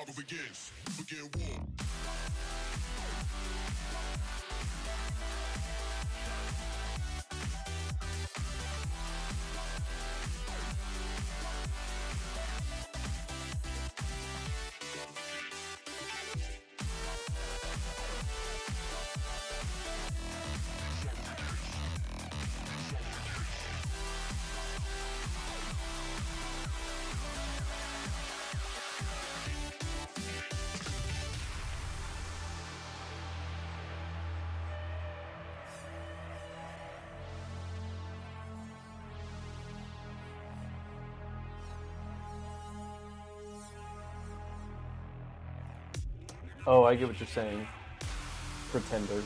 Oh, I get what you're saying. Pretender.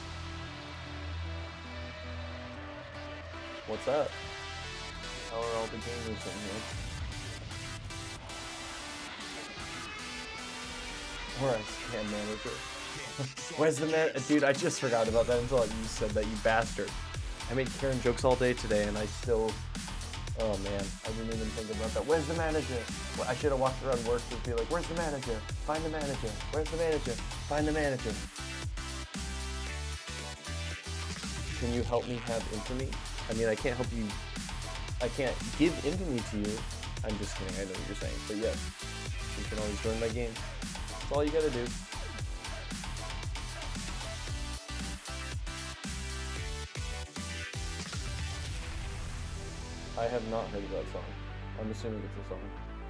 What's up? How are all the gamers in here? Or a scam manager. Where's the man? Dude, I just forgot about that until you said that, you bastard. I made Karen jokes all day today and I still... Oh man, I didn't even think about that. Where's the manager? Well, I should have walked around work and be like, where's the manager? Find the manager. Where's the manager? Find the manager. Can you help me have infamy? I mean, I can't help you. I can't give infamy to you. I'm just kidding, I know what you're saying. But yes, you can always join my game. That's all you gotta do. I have not heard of that song. I'm assuming it's a song.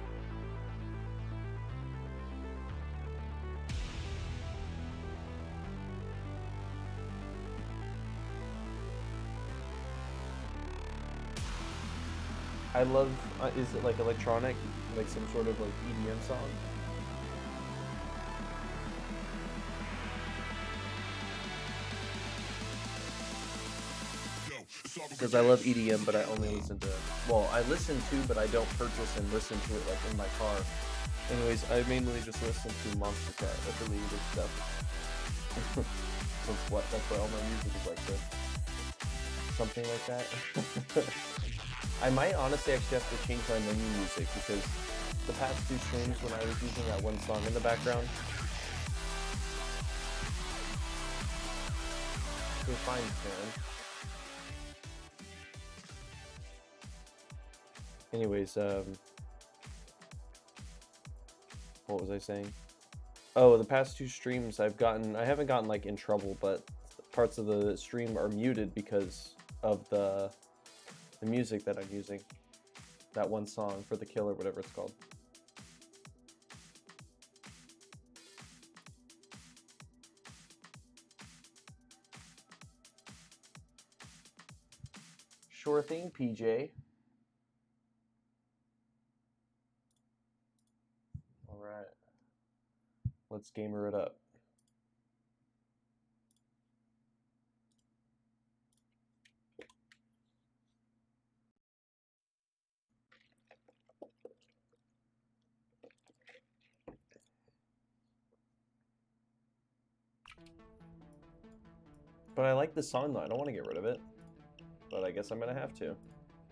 I love, is it like electronic? Like some sort of like EDM song? Because I love EDM, but I only listen to, well, I listen to, but I don't purchase and listen to it like in my car. Anyways, I mainly just listen to Monster Cat affiliated stuff. That's why all my music is like this. Something like that. I might honestly actually have to change my menu music because the past 2 streams when I was using that one song in the background, you're fine, Karen. Anyways, what was I saying? Oh, the past 2 streams I haven't gotten like in trouble, but parts of the stream are muted because of the music that I'm using. That one song for The Kill or whatever it's called. Sure thing, PJ. Alright. Let's gamer it up. But I like this song though, I don't want to get rid of it. But I guess I'm gonna have to.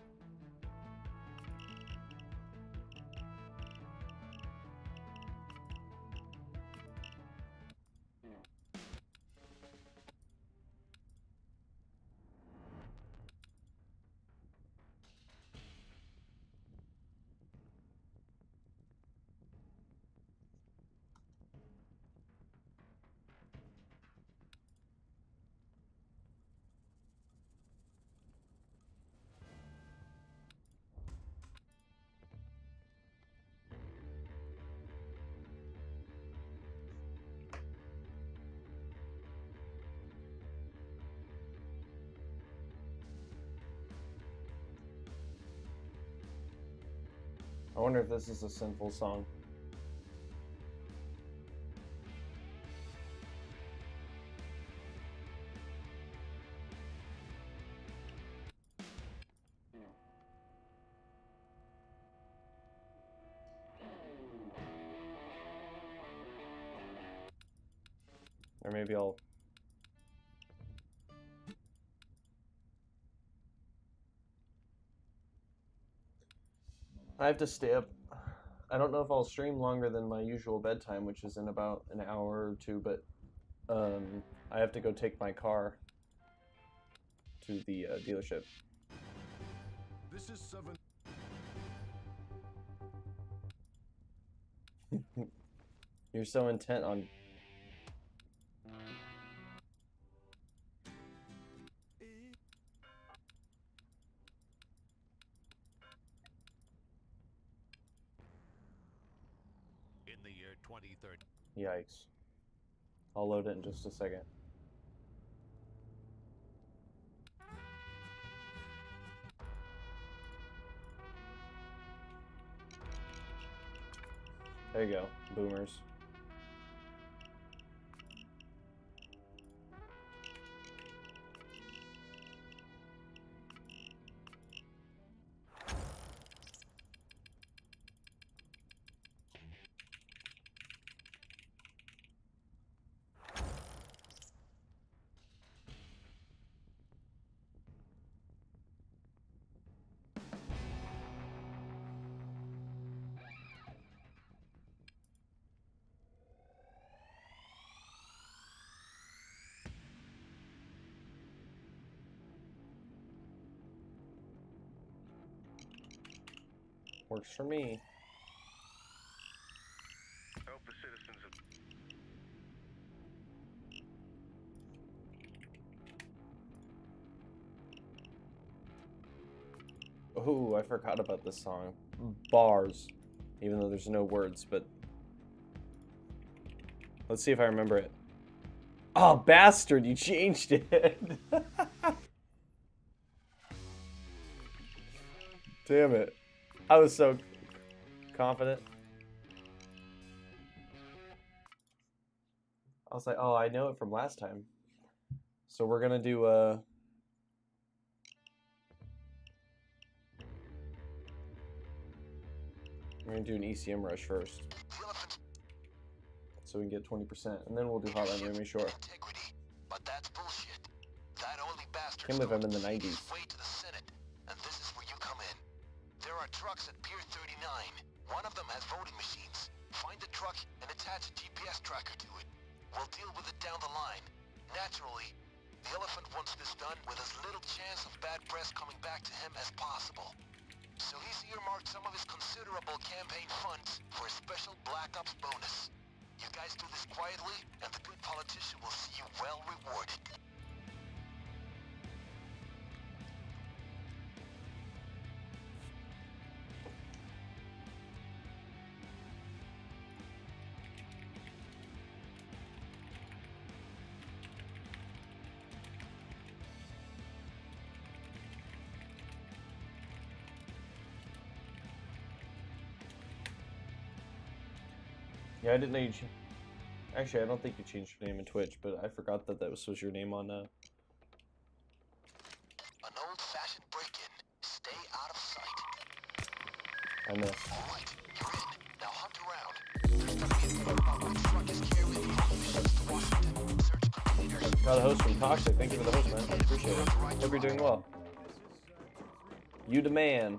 I wonder if this is a sinful song. Or maybe I'll... I have to stay up. I don't know if I'll stream longer than my usual bedtime, which is in about an hour or two, but I have to go take my car to the dealership. This is 7. You're so intent on... In the year 2030. Yikes. I'll load it in just a second. There you go, boomers. Works for me. Help the citizens of... Oh, I forgot about this song. Bars. Even though there's no words, but... Let's see if I remember it. Oh, bastard, you changed it! Damn it. I was so confident. I was like, oh, I know it from last time. So we're gonna do we're gonna do an ECM rush first. So we can get 20%, and then we'll do Hotline Miami Shore. But that's bullshit. That only bastard Can't believe I'm in the 90s. way to the Senate, and this is where you come in. There are trucks at Pier 39. One of them has voting machines. Find the truck and attach a GPS tracker to it. We'll deal with it down the line. Naturally, the elephant wants this done with as little chance of bad press coming back to him as possible. So he's earmarked some of his considerable campaign funds for a special Black Ops bonus. You guys do this quietly, and the good politician will see you well rewarded. Yeah, I didn't know you... Actually, I don't think you changed your name in Twitch, but I forgot that was your name on... An old-fashioned break-in. Stay out of sight. I missed. All right, you're in. Now hunt around. There's gonna be a about which truck is carrying the missions to Washington. Search containers. Got a host from Toxic. Thank you for the host, man. I appreciate it. Hope you're doing well. You the man.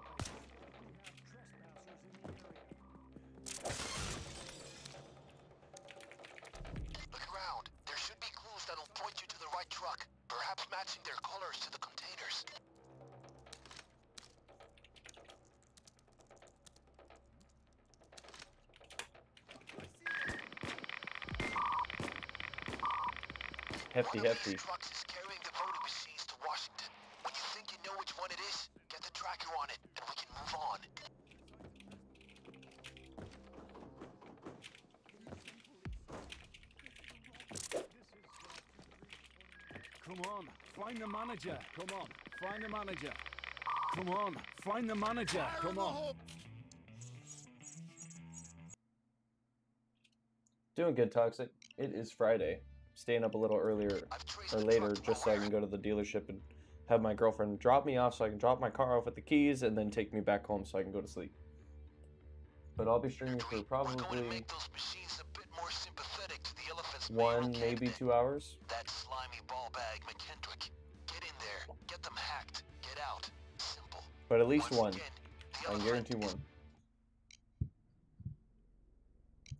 Look around. There should be clues that'll point you to the right truck. Perhaps matching their colors to the containers. Hefty, One of hefty. these trucks is carrying the voting machines to Washington. When you think you know which one it is, get the tracker on it, and we can move on. Come on, find the manager. Come on, find the manager. Come on, find the manager. Come on. Doing good, Toxic. It is Friday. Staying up a little earlier or later just so I can go to the dealership and have my girlfriend drop me off so I can drop my car off with the keys and then take me back home so I can go to sleep. But I'll be streaming for probably We're going to make those machines a bit more sympathetic to the elephant's 1, mayoral maybe candidate. 2 hours. That slimy ball bag McKendrick. Get in there, get them hacked, get out. Simple. But at least Once one. again, the I can elephant guarantee one.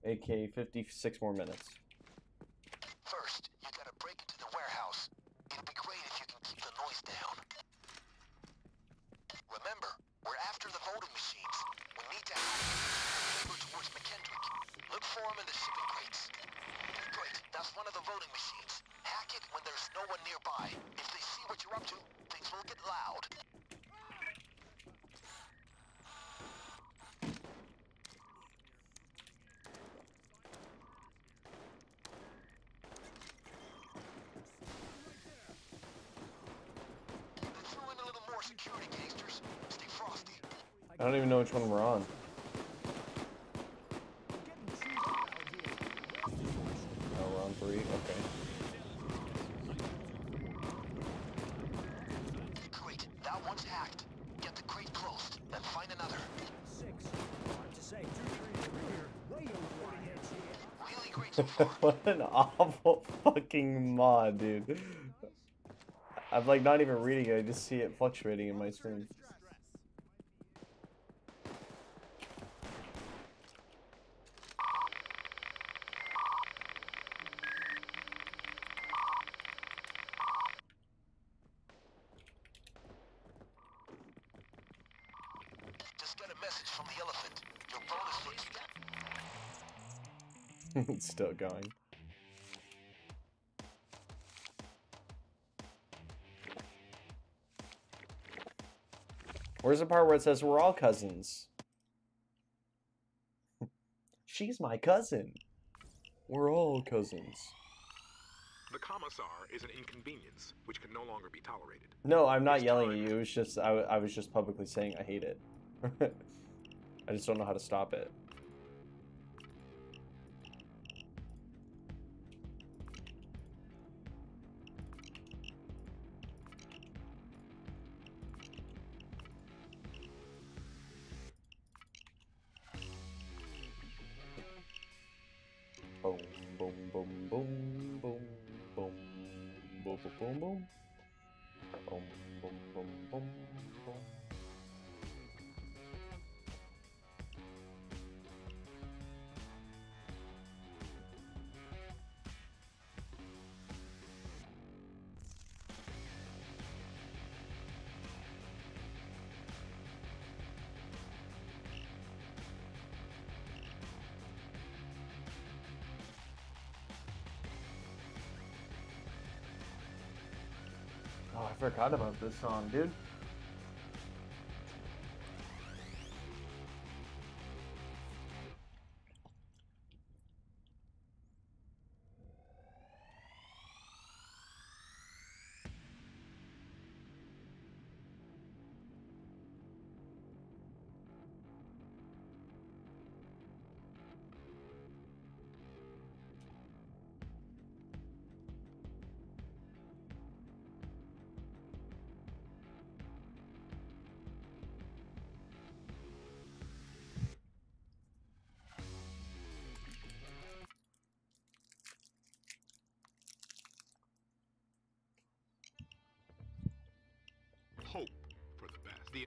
AK 56 more minutes. First, you gotta break into the warehouse. It'd be great if you can keep the noise down. Remember, we're after the voting machines. We need to hack them towards McKendrick. Look for them in the shipping crates. Great, that's one of the voting machines. Hack it when there's no one nearby. If they see what you're up to, things will get loud. Throw in a little more security, gangsters. Stay frosty. I don't even know which one we're on. Oh, we're on 3? Okay. Great, that one's hacked. Get the crate closed, then find another. 6. Hard to say. 2, 3 over here. Way over our heads here. Really great so far. What an awful fucking mod, dude. I'm like not even reading it, I just see it fluctuating in my screen. Just got a message from the elephant. Your bonus looks... It's still going. Where's the part where it says we're all cousins? She's my cousin. We're all cousins. The commissar is an inconvenience which can no longer be tolerated. No, I'm not yelling at you. It was just I was just publicly saying I hate it. I just don't know how to stop it. Boom, boom, boom, boom, boom, boom, boom, boom, boom, boom. Boom, boom, boom, boom, boom. Oh, I forgot about this song, dude. Hope for the best. The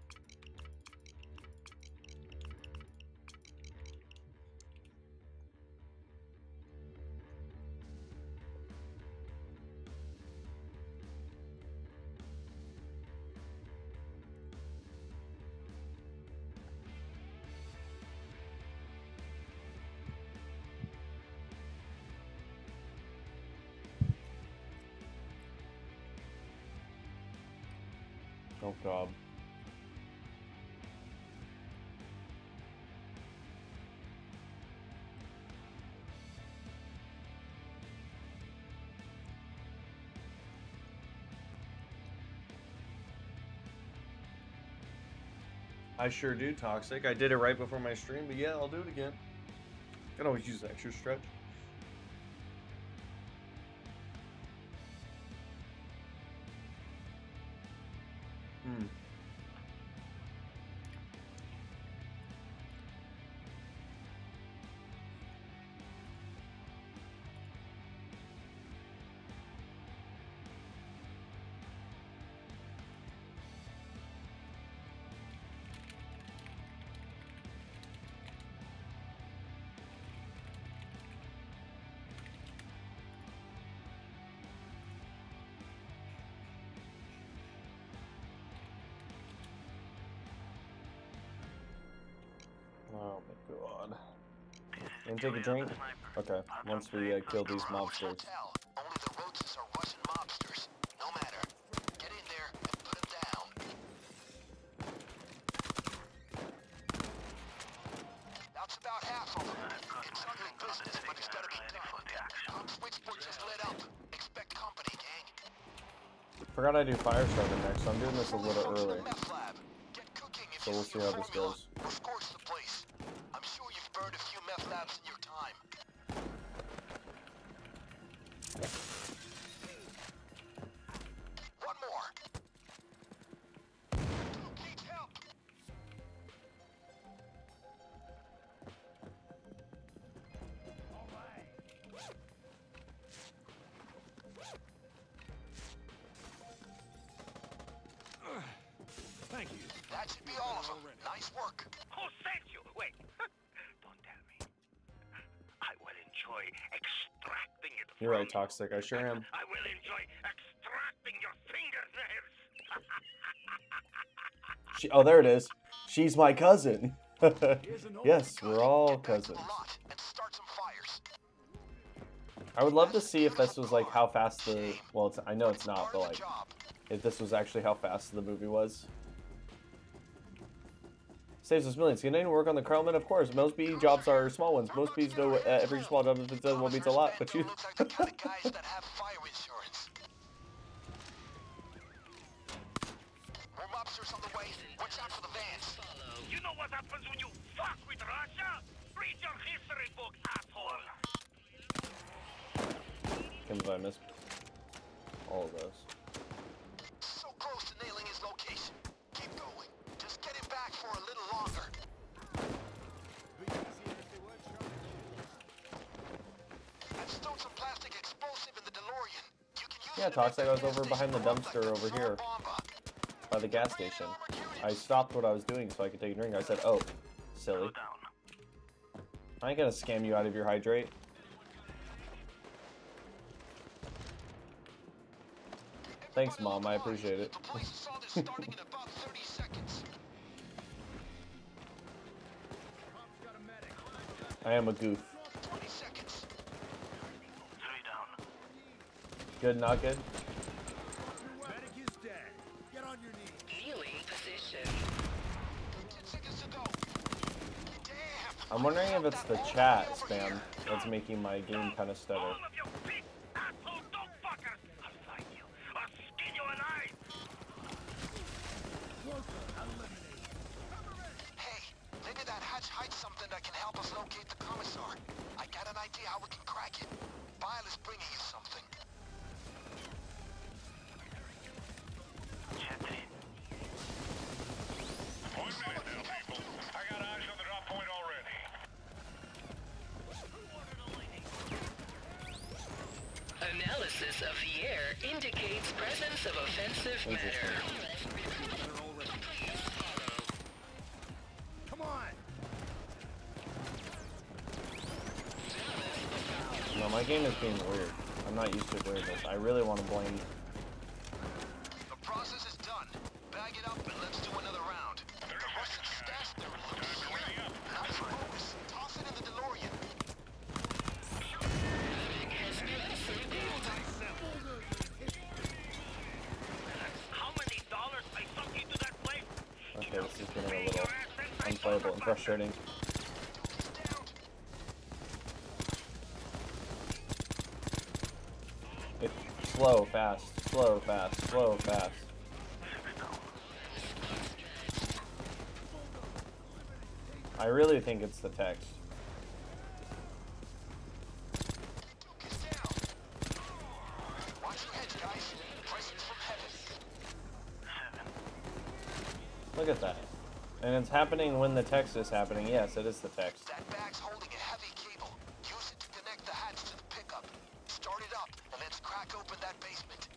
Oh god. I sure do, Toxic. I did it right before my stream, but yeah, I'll do it again. Can always use extra stretch. God. You wanna take a drink? Okay, once we kill these mobsters. Hotel. Only the roaches are Russian mobsters. No matter. Get in there and put them down. That's about half of them. It's ugly business, but it's gotta be done. Pump switchboard just lit up. Expect company, gang. Forgot I do Firestarter next, so I'm doing this a little early. Meth lab. Get cooking if So you we'll see how this formula. goes. We'll scorch the place. I'm sure you've burned a few meth labs in your time. One more. Need help. Thank you. That should be all of them. Nice work. Who sent you? Wait. Don't tell me. I will enjoy extracting it You're right, from you. Toxic. I sure am. I will enjoy extracting your fingernails. Oh, there it is. She's my cousin. Here's an Yes, we're all Get back to cousins. the lot and start some fires. I would love to see if this was like how fast the. Well, I know it's not, Part but of the like job. if this was actually how fast the movie was. Saves us millions. Can anyone work on the Krellman? Of course. Most BE jobs are small ones. Most BEs know every small job if it says one beats a lot, but you. Looks like the kind of guys that have fire insurance. More mobsters on the way. Watch out for the vans. You know what happens when you fuck with Russia? Read your history book, asshole. Comes I missed all of those. So close to nailing his location. Keep going. Just get him back for a little longer. I've stowed some plastic explosive in the DeLorean. You can use Yeah, it to Toxic. make I was the over gas behind the station dumpster run like over a here bomba. by the gas station. I stopped what I was doing so I could take a drink. I said, "Oh, silly. I ain't gonna scam you out of your hydrate." Thanks, Mom. I appreciate it. The police assault is starting in about 30 seconds. I am a goof. 20 seconds. Good, not good. Medic is dead. Get on your knees. Kneeling position. 10 seconds to go. Damn. I'm wondering if it's the chat spam that's making my game kind of stutter. All of you big asshole dog fuckers! I'll find you. I'll skin you alive. Hey, maybe that hatch hides something that can help us locate the commissar. I got an idea how we can crack it. Bile is bringing you something. One minute now, people. I got eyes on the drop point already. Analysis of the air indicates presence of offensive matter. Come on. No, my game is being weird. I'm not used to doing this. I really want to blame. The process is done. Bag it up and let's do another round. The Russian stash there looks slim. Nice focus. Toss it in the DeLorean. How many dollars I sunk into that place? Okay, this is getting a little unplayable and frustrating. He's down. It's slow, fast, slow, fast, slow, fast. I really think it's the text. Duke is down. Watch your heads, guys. Presents from heaven. Look at that. And it's happening when the text is happening. Yes, it is the text. That bag's holding a heavy cable. Use it to connect the hatch to the pickup. Start it up, and let's crack open that basement.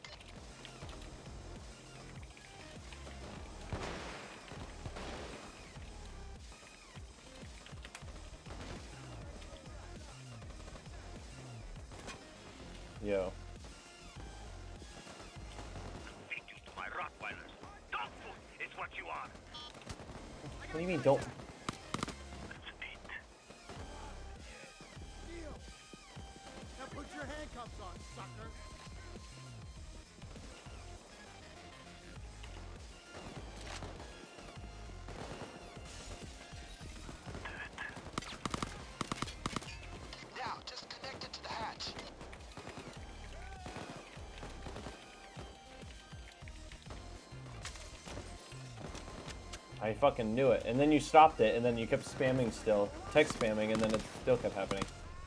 Yo. Feed you to my Rottweilers. Dog food is what you are. What do you mean, don't? Let's eat. I fucking knew it. And then you stopped it, and then you kept spamming still. Text spamming, and then it still kept happening.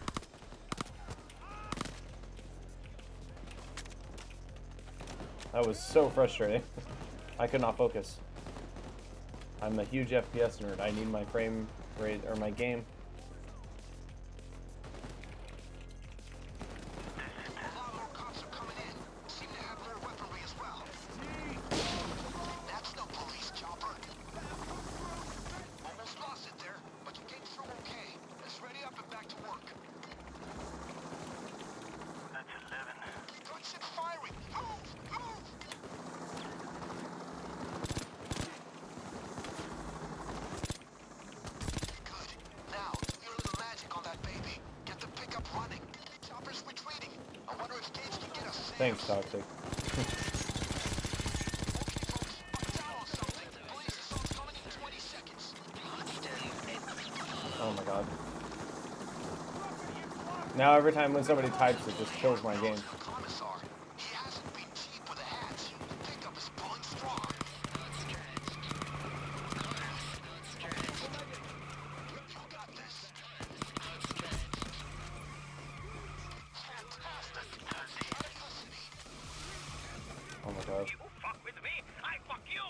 That was so frustrating. I could not focus. I'm a huge FPS nerd. I need my frame rate, or my game. A lot more cops are coming in. Seem to have more weaponry as well. That's no police chopper. Almost lost it there, but you came through okay. Let's ready up and back to work. That's 11. Gunship firing! Move! Move! Good. Now, do your little magic on that baby. Get the pickup running. Chopper's retreating. I wonder if Gage can get us safe. Thanks, Toxic. Okay, folks, I'm down on something. Police assault's coming in 20 seconds. Oh my god. Now every time when somebody types, it just kills my game. Commissar, he hasn't been cheap with a hatch. Pickup is pulling strong. You got this. Fantastic. Out of custody. Oh my god. You fuck with me, I fuck you!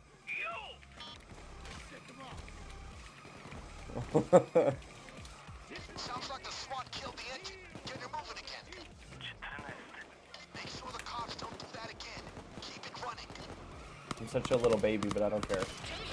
You! Sounds like the SWAT killed the engine. Get her moving again. Make sure the cops don't do that again. Keep it running. I'm such a little baby, but I don't care.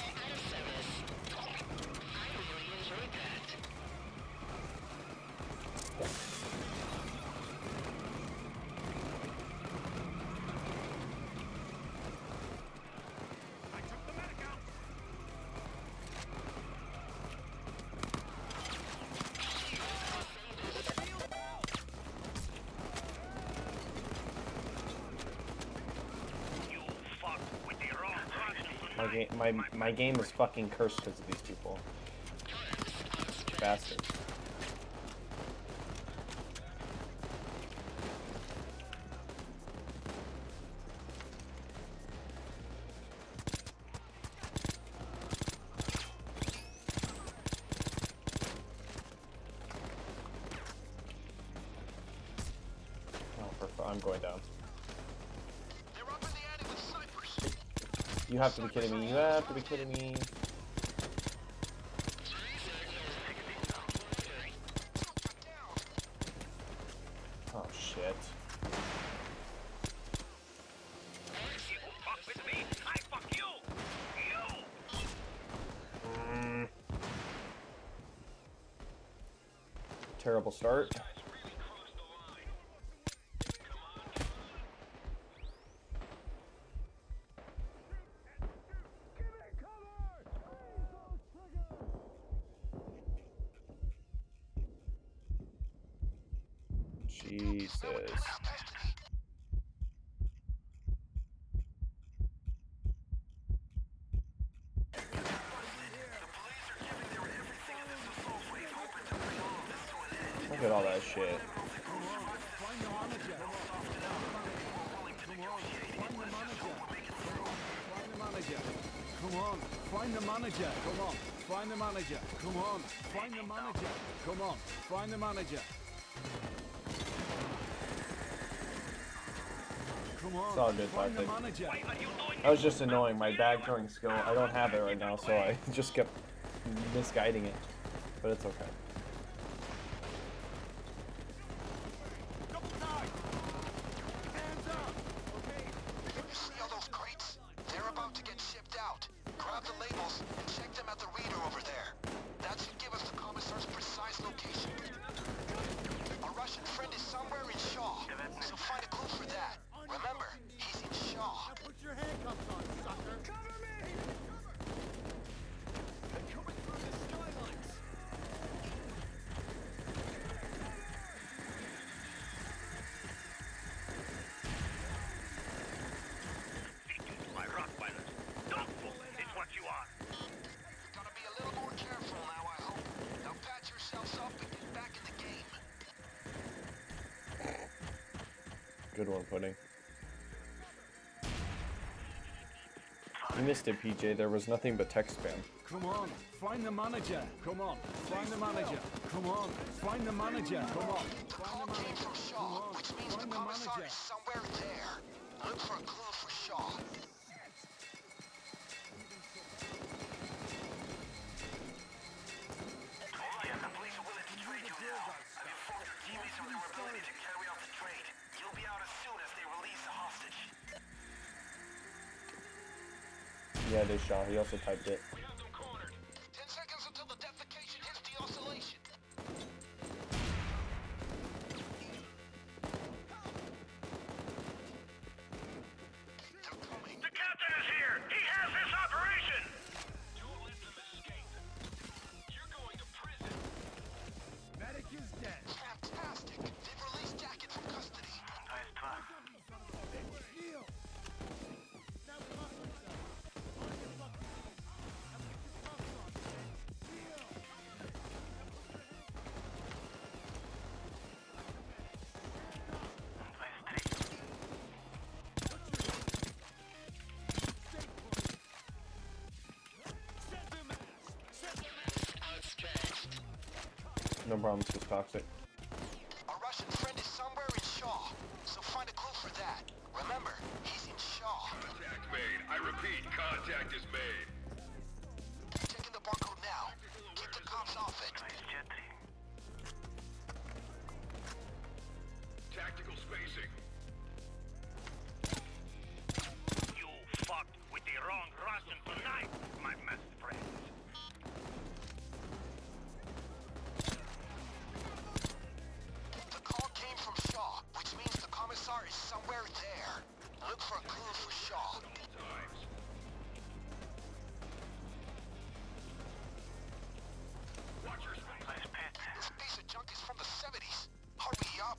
You fuck with the wrong person. My game is fucking cursed because of these people. Bastards. I'm going down. They're up in the ante with snipers. You have to be kidding me. You have to be kidding me. Oh shit. You fuck with me, I fuck you! You! Terrible start. Jesus. Look at all that shit. Come on, find the manager. Come on, find the manager. Come on, find the manager. Come on, find the manager. Come on, It's all good, find the Toxic. manager. That was just annoying. My bag throwing skill, I don't have it right now, so I just kept misguiding it. But it's okay. You see all those crates? They're about to get shipped out. Grab the labels and check them at the reader over there. That should give us the commissar's precise location. Our Russian friend is somewhere in Shaw, so find a clue for that. Remember, he's in Shaw. Put your handcuffs on, sucker. Cover me! They're coming through the skylines. My Rottweiler. Dogful is what you are. Gotta be a little more careful now, I hope. Now patch yourselves up and get back in the game. Good one, Pudding. You missed it, PJ. There was nothing but text spam. Come on, find the manager. Come on, find the manager. Come on, find the manager. Come on. The call came from Shaw, which means the commissar is somewhere there. Look for a clue for Shaw. Yeah, it is Shaw. He also typed it. 10 seconds until the defecation hits the oscillation. They're coming. The captain is here! He has this operation! Medic is dead. Fantastic. They've released Jacket from custody. No problem, this is toxic. Our Russian friend is somewhere in Shaw, so find a clue for that. Remember, he's in Shaw. Contact made. I repeat, contact is made. Checking the barcode now. Keep the cops off it. Tactical spacing. You fucked with the wrong Russian tonight, my best friend. The call came from Shaw, which means the commissar is somewhere there. Look for a clue for Shaw. Watch your space. This piece of junk is from the 70s. Hurry up.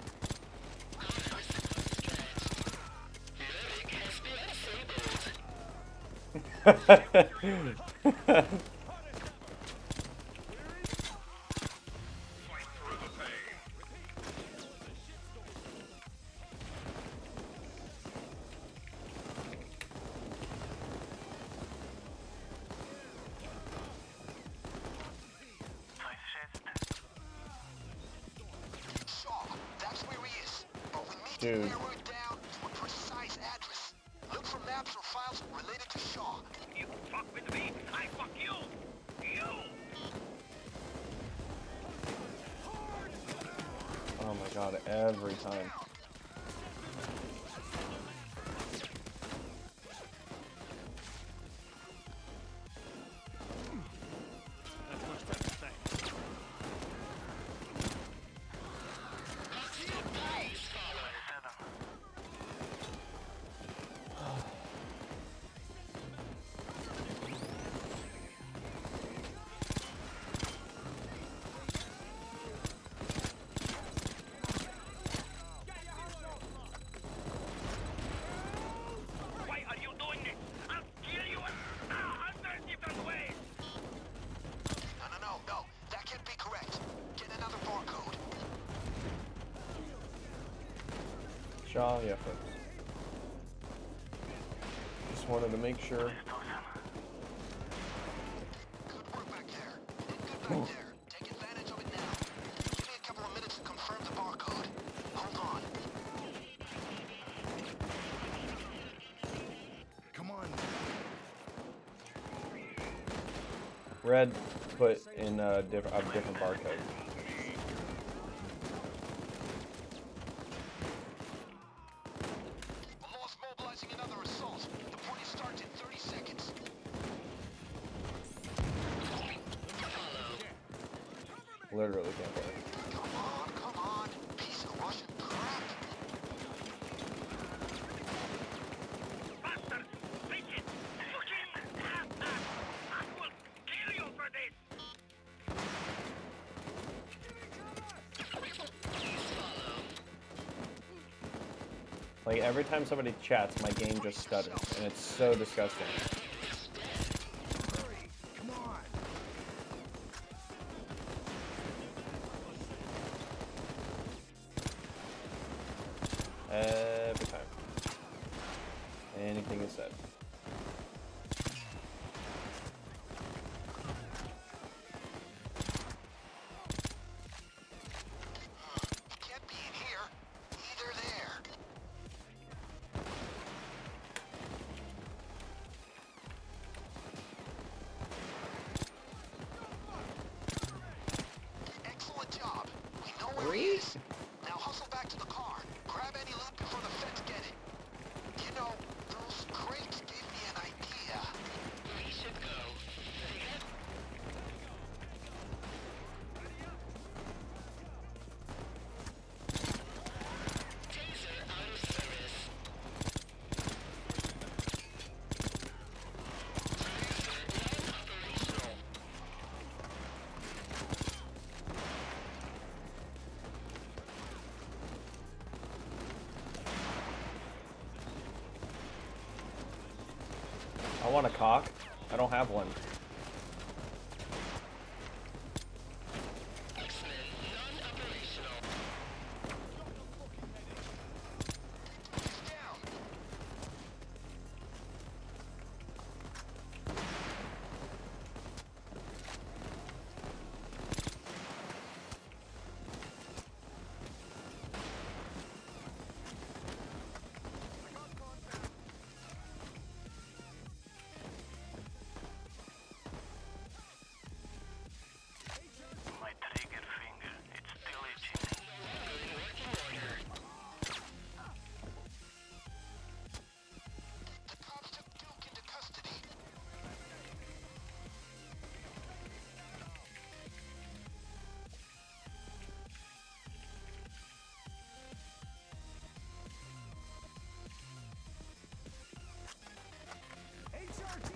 Fight through the pain. Shaw, that's where he is. But we need Dude. to narrow it down to a precise address. Look for maps or files related to Shaw. You fuck with me, I fuck you. You. Oh my god, every time. That's much better, thanks. Why are you doing this? I'll kill you in 100 different ways. No. That can't be correct. Get another barcode. Shaw, yeah, folks. Just wanted to make sure. Good work back there. Did good back there. Take advantage of it now. Give me a couple of minutes to confirm the barcode. Hold on. Come on. Red put in a different barcode. Lost mobilizing another assault. The party starts in 30 seconds. Literally can't play. Come on. Piece of Russian crap. Bastard! Bitches! Fucking! I will kill you for this! Like every time somebody chats, my game just stutters, and it's so disgusting. Hurry. Come on. Every time. Anything is said. I want a cock. I don't have one. X-Men non-operational. Down. My trigger finger, it's still itching. In working order. The cops took Duke into custody. HRT!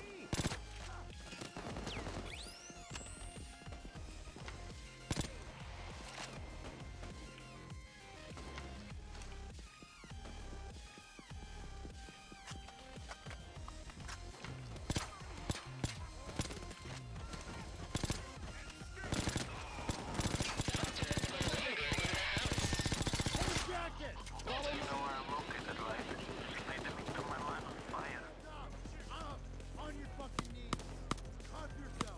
Jacket! You know where I'm located, right? Slide them into my line of fire. Up! On your fucking knees! Calm yourself!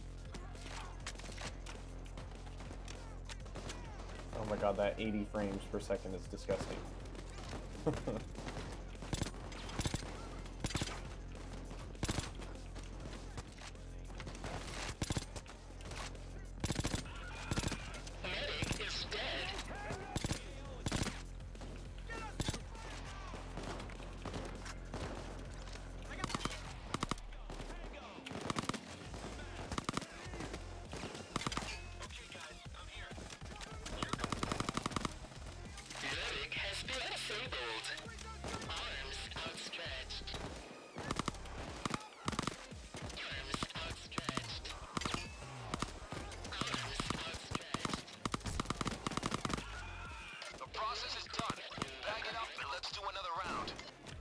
Oh my god, that 80 frames per second is disgusting. Medic is dead. Medic has been disabled. Arms outstretched. Arms outstretched. Arms outstretched. The process is done. Bag it up and let's do another round.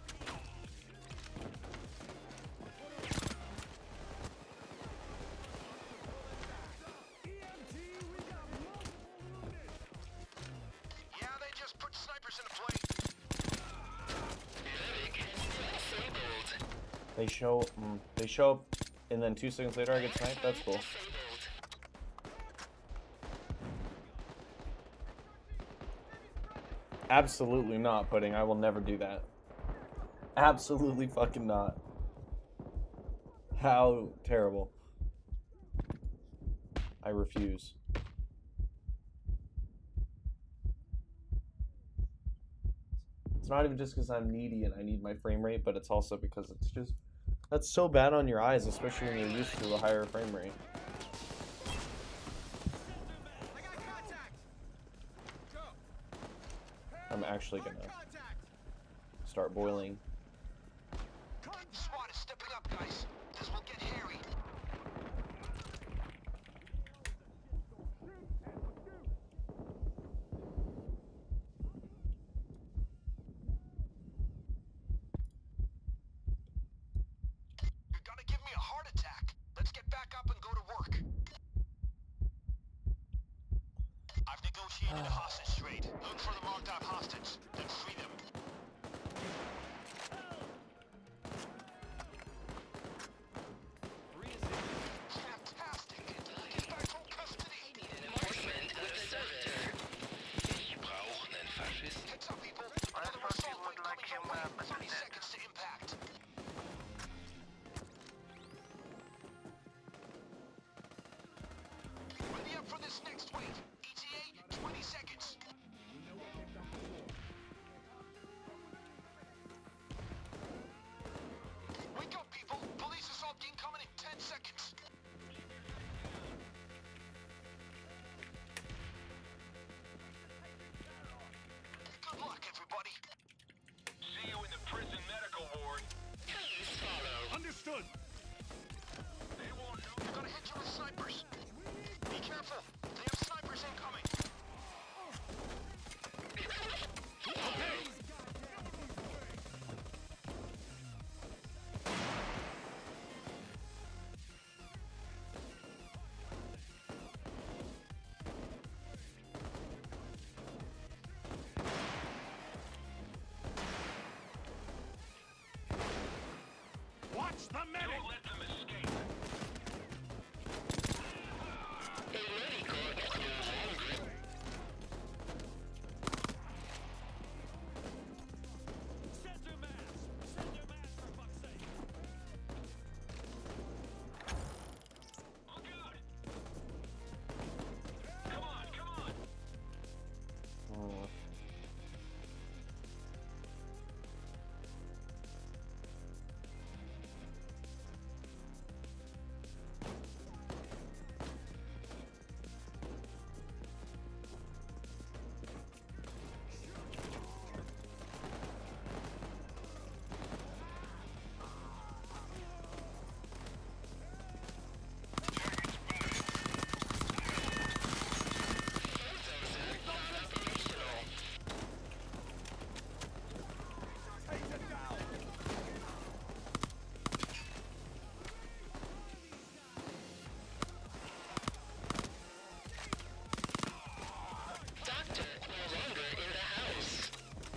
EMT, we got multiple wounded! Yeah, they just put snipers into play. Medic has been disabled. They show up, and then 2 seconds later I get sniped. That's cool. Disabled. Absolutely not, Pudding. I will never do that. Absolutely fucking not. How terrible. I refuse. It's not even just because I'm needy and I need my frame rate, but it's also because it's just... That's so bad on your eyes, especially when you're used to a higher frame rate. I'm actually gonna start boiling. SWAT is stepping up, guys. This will get hairy. You're gonna give me a heart attack. Let's get back up and go to work. I've negotiated a hostage trade. Look for the marked out hostage, then free them. Fantastic! Get back full custody! Enforcement out of service. Ich brauche einen Faschisten. Heads up, people! I Another thought you assault would wave like him coming your way. better 30 than seconds to impact. Ready up for this next wave. ETA, 20 seconds. Wake up, people! Police assault incoming in 10 seconds. Good luck, everybody. See you in the prison medical ward. Please follow. Understood! They won't know. You're gonna hit you with snipers. Be careful. They have snipers incoming. the medic! A medical is no longer. Center mass! Center mass, for fuck's sake! Oh God! Come on, come on! Oh. Doctor no longer in the house.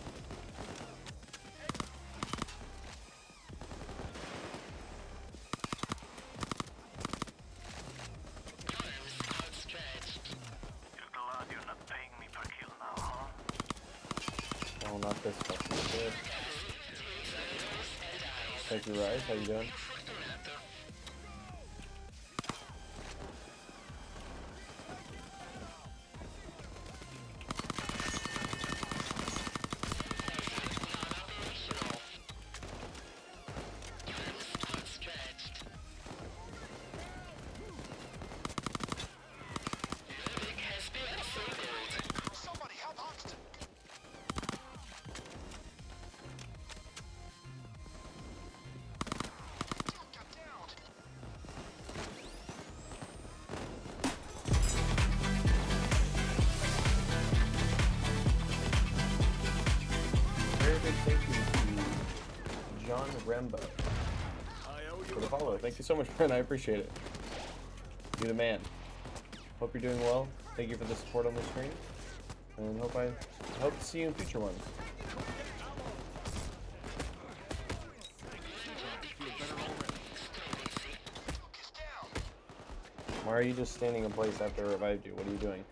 Arms outstretched. You're glad you're not paying me per kill now, huh? Oh, not this fucking shit. Thank you, Rise. How you doing? Outstretched. Medic has been disabled. Somebody help Hoxton! Dude got downed! Very big thank you to John Rembo I owe for you the a follow. Thank you so much, friend. I appreciate it. You're the man. Hope you're doing well. Thank you for the support on the stream, and hope to see you in future ones. Duke is down! Why are you just standing in place after I revived you? What are you doing?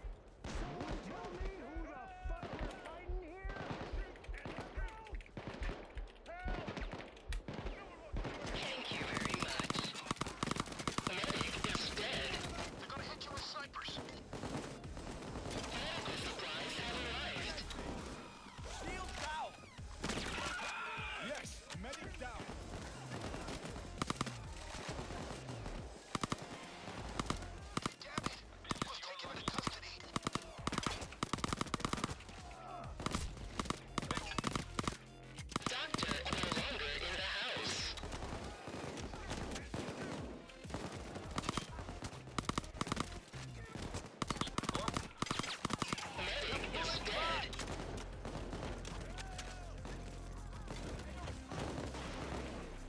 Thank you very much. Medic is dead. They're gonna hit you with snipers! Medical supplies have arrived. shield down! Yes, medic down! Damn it! We'll take him into custody! Doctor no longer in the house. Medic is dead.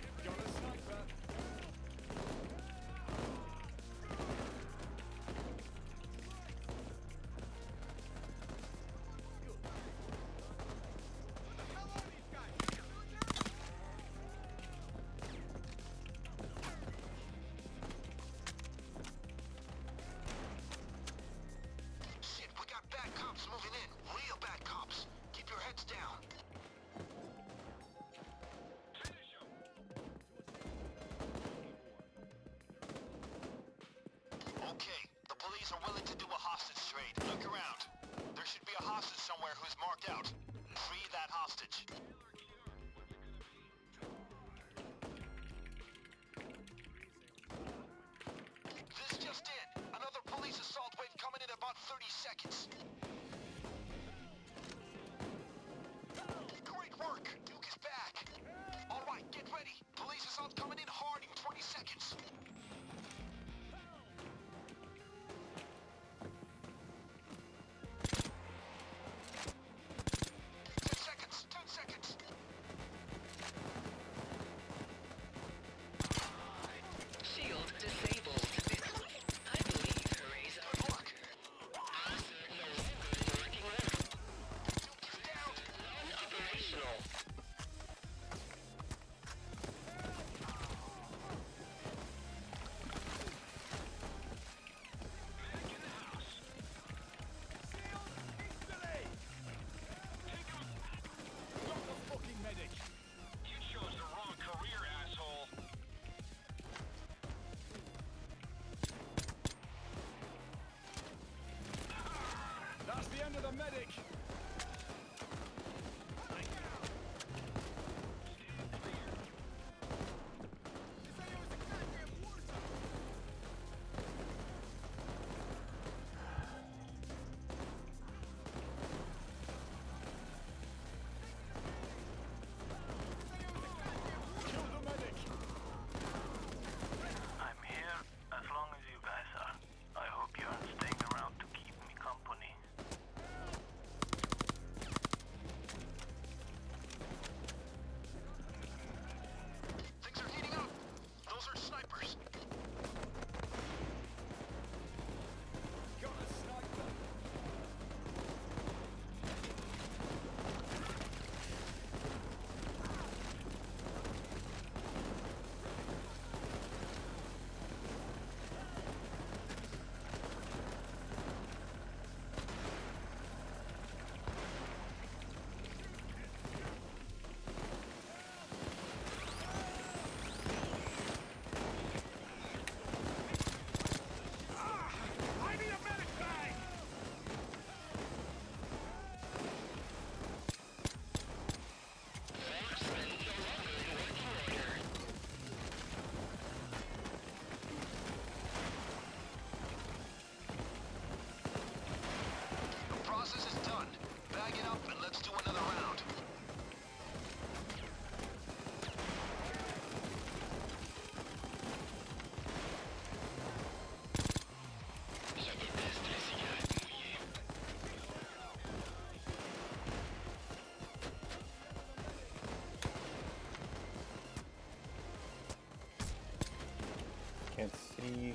Kitty.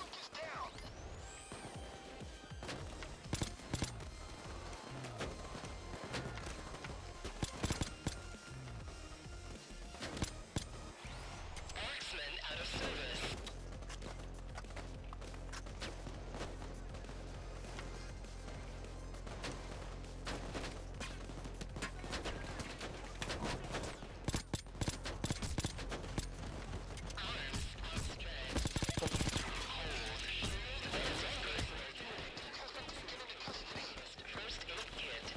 Marksman out of service. Arms outstretched. Hold. First aid kit.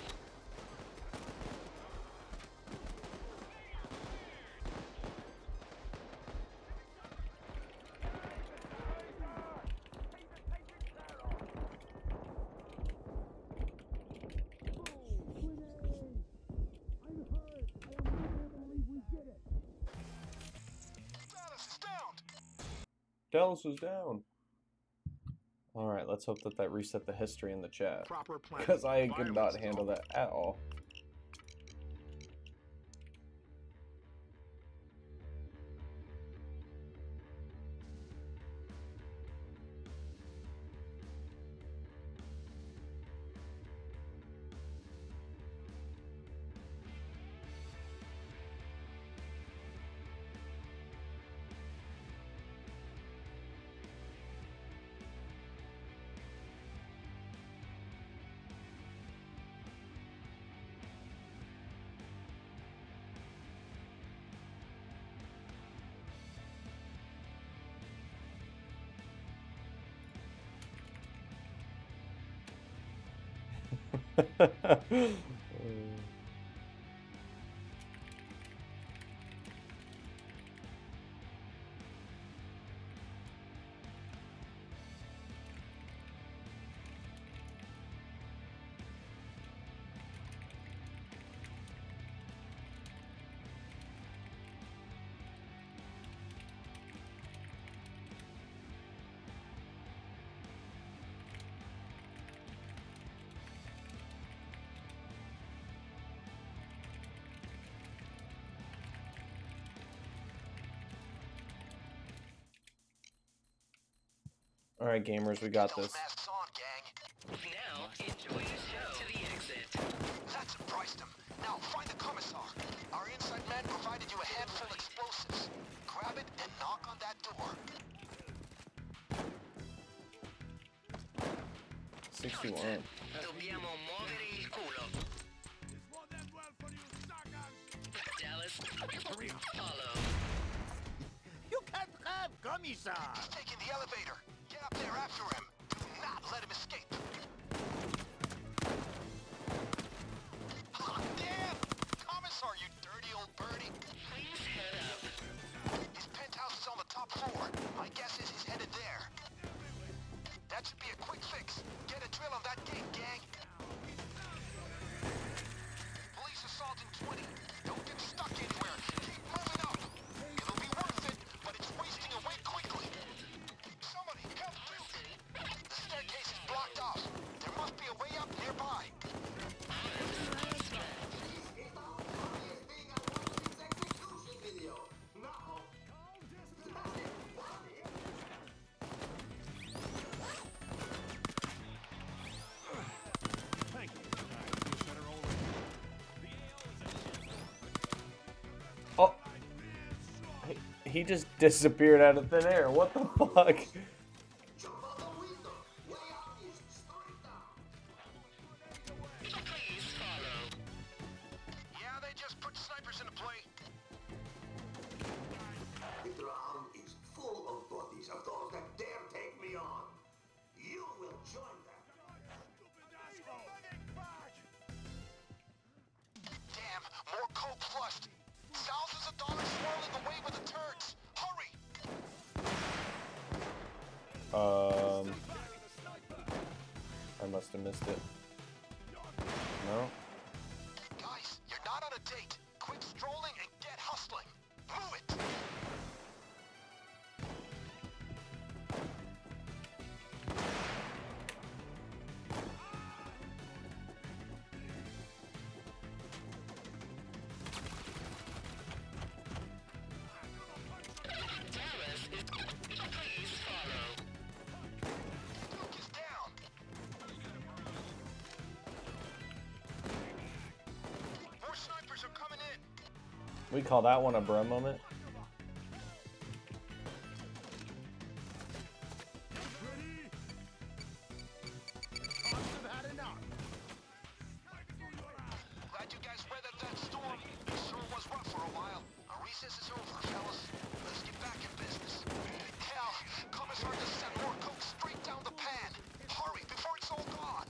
Dallas is down. All right, let's hope that reset the history in the chat. Proper planning. Because I could not Violence is handle all. that at all. All right, gamers, we got this. Masks on, gang. Now, enjoy the show. To the exit. That surprised him. Now find the commissar. Our inside man provided you a handful of explosives. Grab it and knock on that door. 61. Dobbiamo muovere il culo. Dallas, follow. You can't have Commissar! He's taking the elevator. Get up there after him. Do not let him escape. Oh, damn! Commissar, you dirty old birdie. Please head up. His penthouse is on the top floor. My guess is he's headed there. That should be a quick fix. Get a drill on that gate, gang. Police assault in 20. Don't get stuck anywhere. Keep moving up. It'll be worth it, but it's wasting away quickly. Somebody help me. The staircase is blocked off. There must be a way up nearby. Thank you. You better roll it. Oh, he just disappeared out of thin air. What the fuck? Please follow. Yeah, they just put snipers into play. The ground is full of bodies of those that dare take me on. You will join them. Damn, more coke flushed. Thousands of dollars swirling away with the turds. Hurry! I must have missed it. No? Guys, you're not on a date. Quit strolling and get hustling. Move it! Dallas is... Please follow. We call that one a bro moment. Glad you guys weathered that storm. It sure was rough for a while. Our recess is over, fellas. Let's get back in business. Hell, Commissar just sent more coke straight down the pan. Hurry, before it's all gone.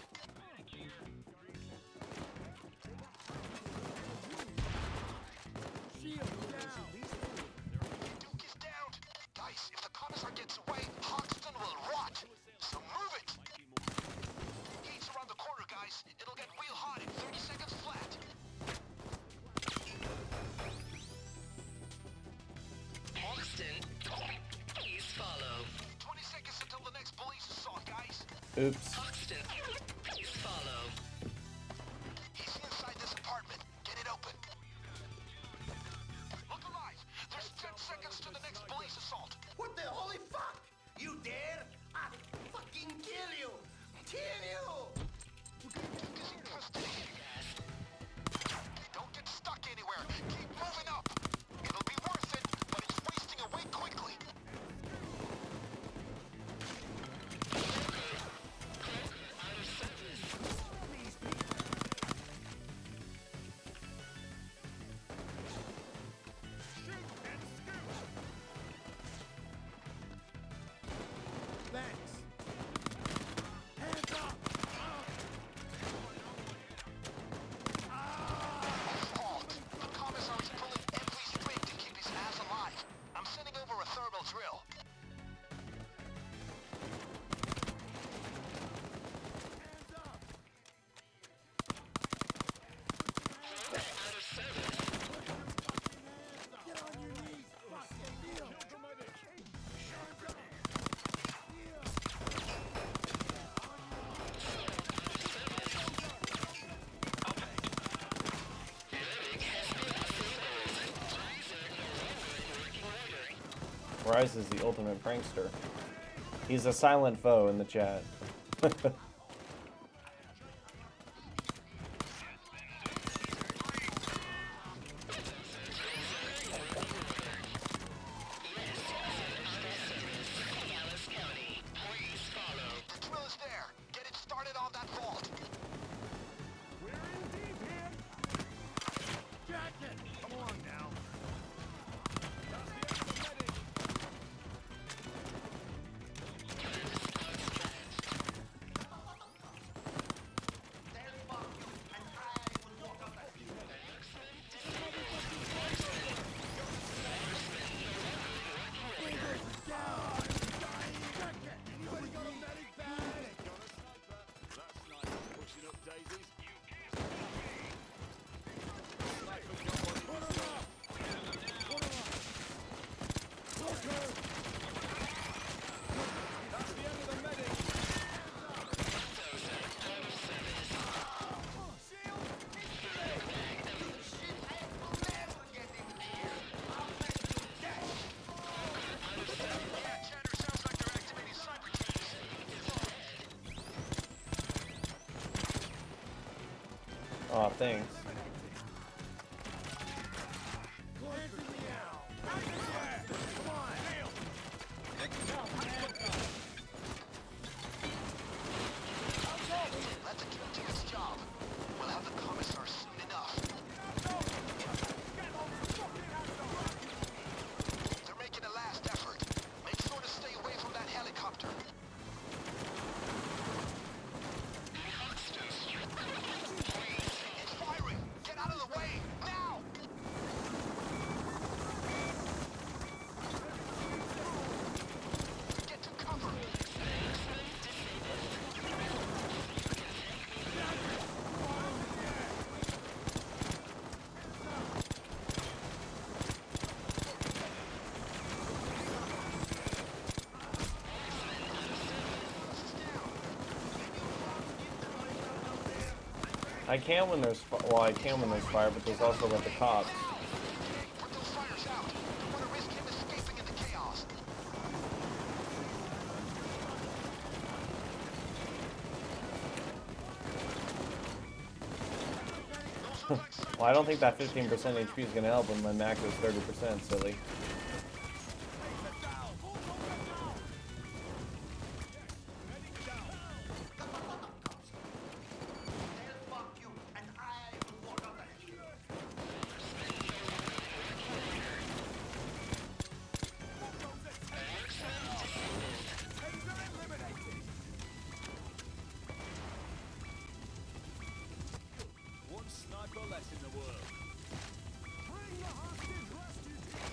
Duke is down. Guys, if the Commissar gets away, Hoxton will rot. So move it. Gates around the corner, guys. It'll get real hot in 30 seconds flat. Hoxton, please follow. 20 seconds until the next police assault, guys. Oops. Hoxton, please follow. He's inside this apartment. Get it open. Look alive. There's 10 seconds to the next police assault. What the holy fuck? You dare? I'll fucking kill you! Kill you! Duke is in custody. Don't get stuck anywhere. Keep moving up. It'll be worth it, but it's wasting away quickly. Out of service. Thanks. Hands up! Halt. The Commissar is pulling every string to keep his ass alive. I'm sending over a thermal drill. Hands up! Out of service. Get on your knees! Fucking kneel! Rise is the ultimate prankster. He's a silent foe in the chat. Dallas County, please follow. The drill is there. Get it started on that vault. We're in deep here! Jacket! Come on now! That's the end of the medic! Jacket! Anybody got a medic bag? That's nice. Pushing up daisies. Put 'em up! Put 'em up! Walker! That's the end of the medic! Yeah, chatter sounds like they're activating cyber keys. Aw, thanks. Let the team do its job. We'll have the Commissar soon enough. They're making a last effort. Make sure to stay away from that helicopter. It's firing! Get out of the way! Now! Get to cover! I can when there's well, I can when there's fire, but there's also like the cops. Put those fires out. Don't want to risk him escaping in the chaos. Those look like Well, I don't think that 15% HP is gonna help when my max is 30%, silly. One sniper less in the world. Bring the hostage rescue team.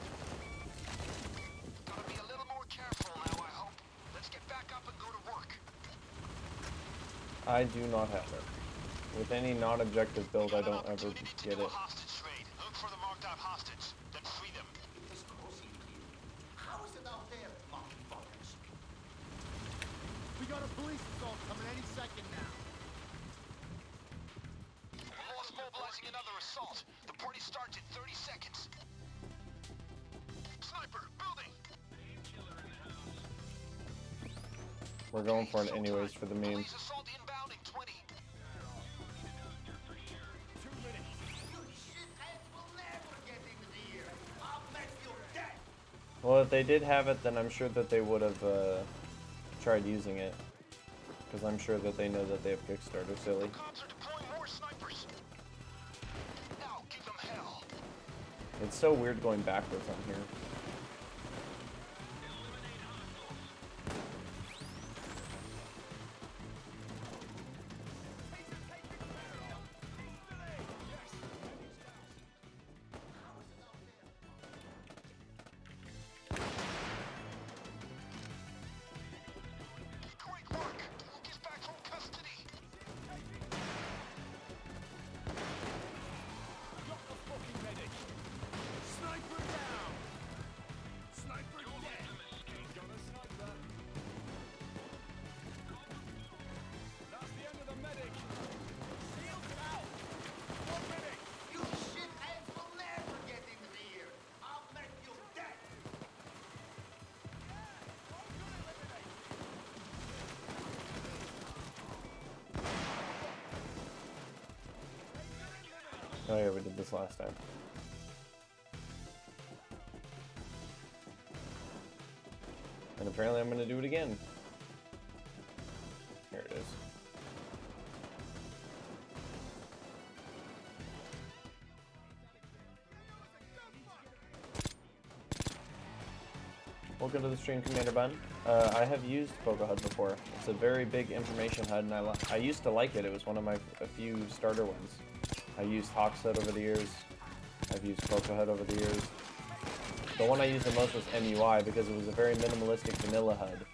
Gotta be a little more careful now, I hope. Let's get back up and go to work. I do not have it. With any non-objective build, I don't ever get it. Hostage raid. Look for the marked out hostage, then free them. How is it out there, monkey fuckers? We got a police assault coming any second now. Lost mobilizing another assault. The party starts in 30 seconds. Sniper, building. We're going for it anyways for the meme. Police assault inbound in 20. 2 minutes. You shitheads will never get into the air. I'll make you dead. Well, if they did have it, then I'm sure that they would have tried using it. Because I'm sure that they know that they have Kickstarter, silly. Cops are deploying more snipers. Now give them hell. It's so weird going backwards on here. Great work. He's back from custody. Got the fucking medic. Sniper down. Sniper dead. Got a sniper. That's the end of the medic. Shields out. 1 minute. You shitheads will never get into the air. I'll make you dead. Oh yeah, we did this last time. And apparently I'm gonna do it again. Here it is. Welcome to the stream, Commander Bun. I have used Poco HUD before. It's a very big information HUD, and I used to like it. It was one of my few starter ones. I used Hawks HUD over the years. I've used Poco HUD over the years. The one I used the most was MUI because it was a very minimalistic vanilla HUD.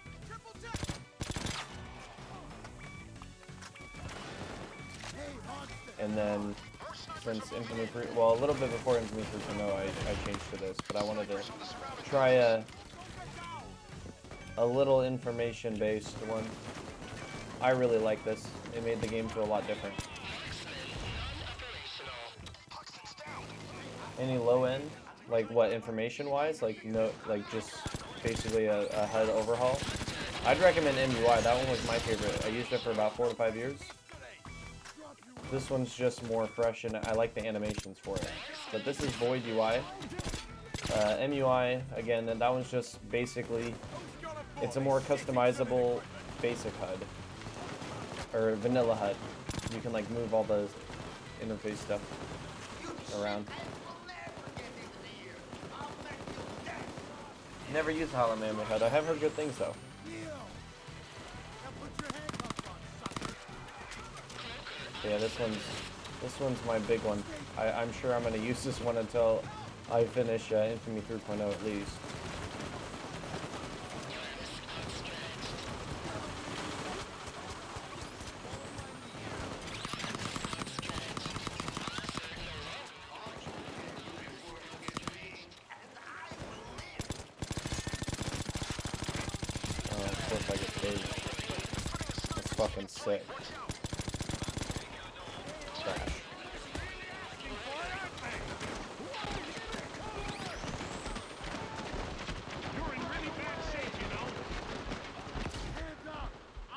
And then, since Infamy 3, well, a little bit before Infamy 3.0, I changed to this, but I wanted to try a little information-based one. I really like this. It made the game feel a lot different. Any low end, like what, information-wise, like no, like just basically a HUD overhaul. I'd recommend MUI. That one was my favorite. I used it for about 4 to 5 years. This one's just more fresh, and I like the animations for it. But this is Void UI. MUI, again, and that one's just basically, it's a more customizable basic HUD. Or vanilla HUD. You can like move all the interface stuff around. Never used Hollow Man HUD. I have heard good things though. Yeah, this one's my big one. I'm sure I'm gonna use this one until I finish Infamy 3.0 at least. Oh, of course I get paid. That's fucking sick. Trash. You're in really bad shape, you know.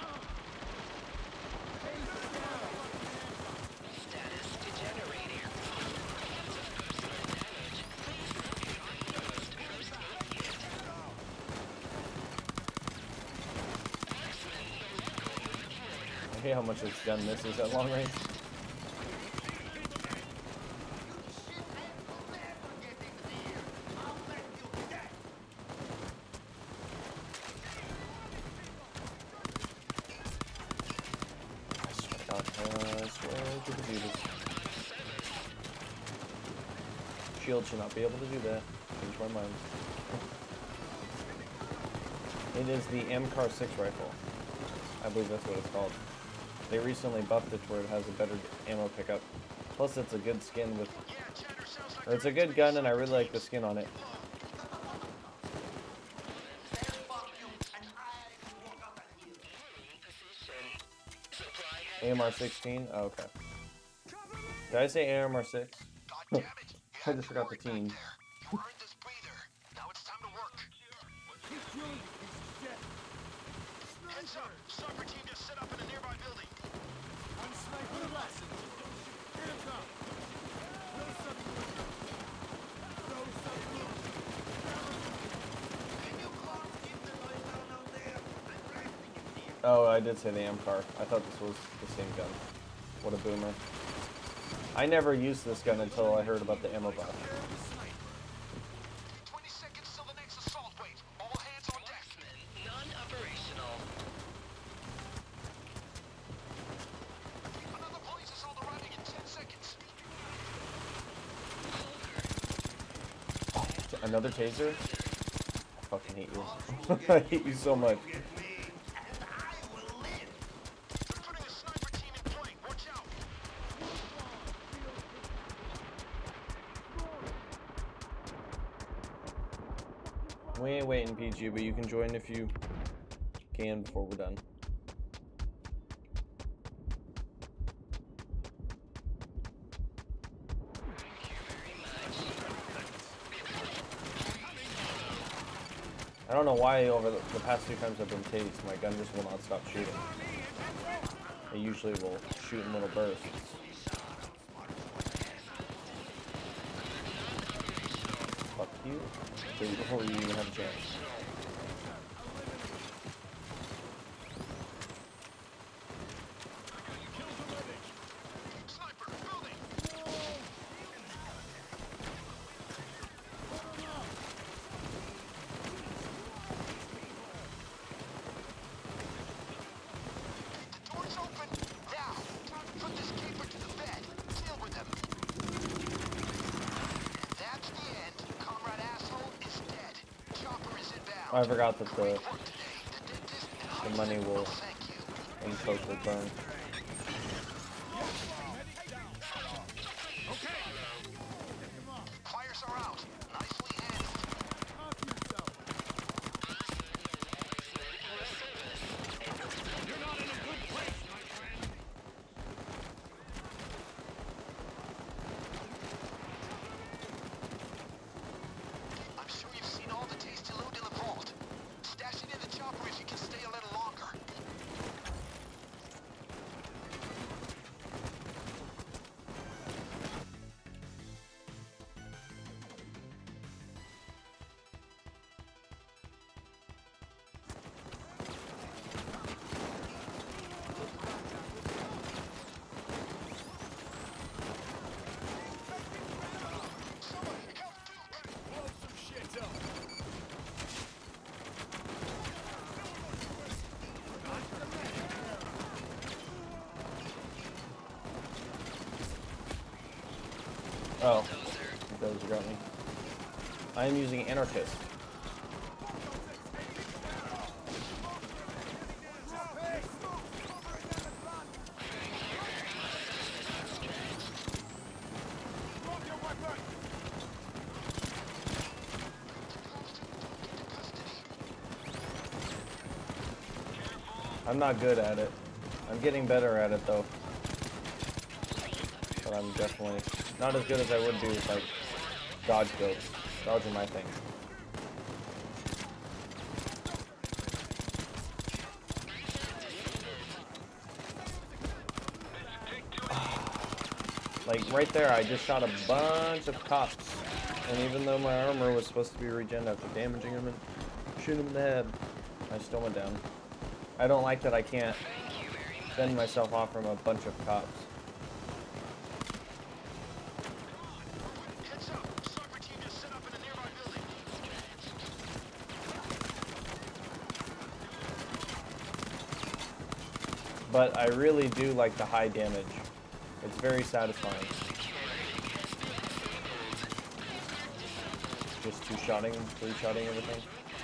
Status degenerating. hate how much this gun misses at long range. I swear to the Jesus. Shield should not be able to do that. Change my mind. It is the MCAR 6 rifle. I believe that's what it's called. They recently buffed it to where it has a better ammo pickup. Plus, it's a good skin with... Or it's a good gun, and I really like the skin on it. AMR 16? Oh, okay. Did I say AMR 6? I just forgot the team. You earned this breather. Now it's time to work. Heads up. Sniper team just set up in a nearby building. I'm sniping lesson. Hands up. No submachine. No submachine. Can you clocks keep the noise down out there? I'm blasting it here. Oh, I did say the AMCAR. I thought this was the same gun. What a boomer. I never used this gun until I heard about the ammo buff. 20 seconds till the next assault wave. All hands on deck. Non-operational. Another police assault arriving in 10 seconds. Another taser? I fucking hate you. I hate you so much. Get me, and I will live. They're putting a sniper team in play. Watch out. We ain't waiting, PG, but you can join if you can before we're done. I don't know why over the past 2 times I've been tased, my gun just will not stop shooting. It usually will shoot in little bursts. Fuck you. Before you even have a chance. Sniper, building. The door's open. Now, time to put this caper to the bed. Deal with them. That's the end. Comrade Asshole is dead. Chopper is inbound. I forgot that Great work today. The dentist and the money will thank you. and coke will burn. Fires are out. Nicely handled. I'm sure you've seen all the tasty loot in the vault. Stash it in the chopper if you can stay a little longer. Somebody help Duke! Blow some shit up. Oh, those got me. I am using Anarchist. I'm not good at it. I'm getting better at it though. But I'm definitely not as good as I would be with like dodge builds. Dodge are my thing. Like right there, I just shot a bunch of cops. And even though my armor was supposed to be regen after damaging him and shooting him in the head, I still went down. I don't like that I can't fend myself off from a bunch of cops. Heads up! Sniper team just set up in a nearby building. But I really do like the high damage. It's very satisfying. Just two-shotting, three-shotting everything.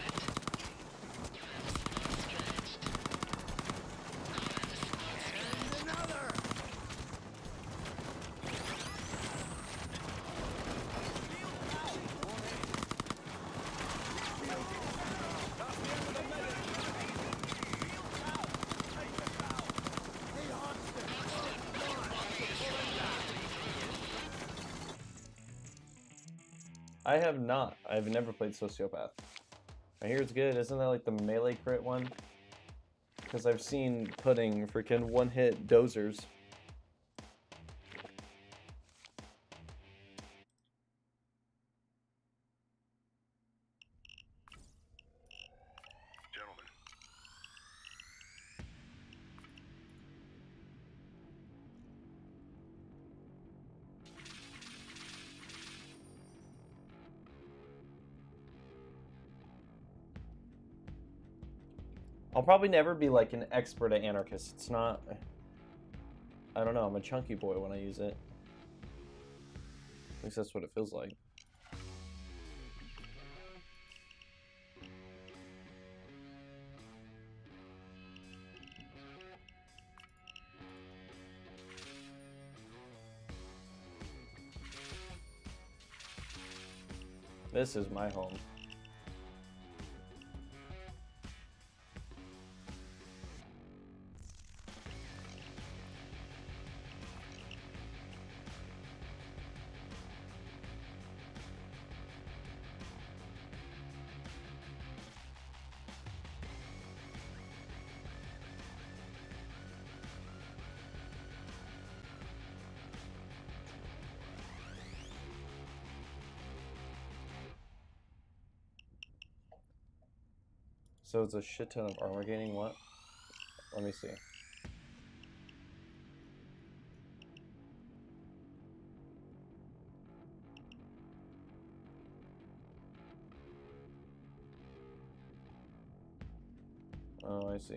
I have not. I've never played Sociopath. I hear it's good. Isn't that like the melee crit one? Because I've seen Pudding freaking one-hit dozers. Gentlemen, I'll probably never be like an expert at Anarchist. It's not... I don't know. I'm a chunky boy when I use it. At least that's what it feels like. This is my home. So it's a shit ton of armor gaining. What? Let me see. Oh, I see.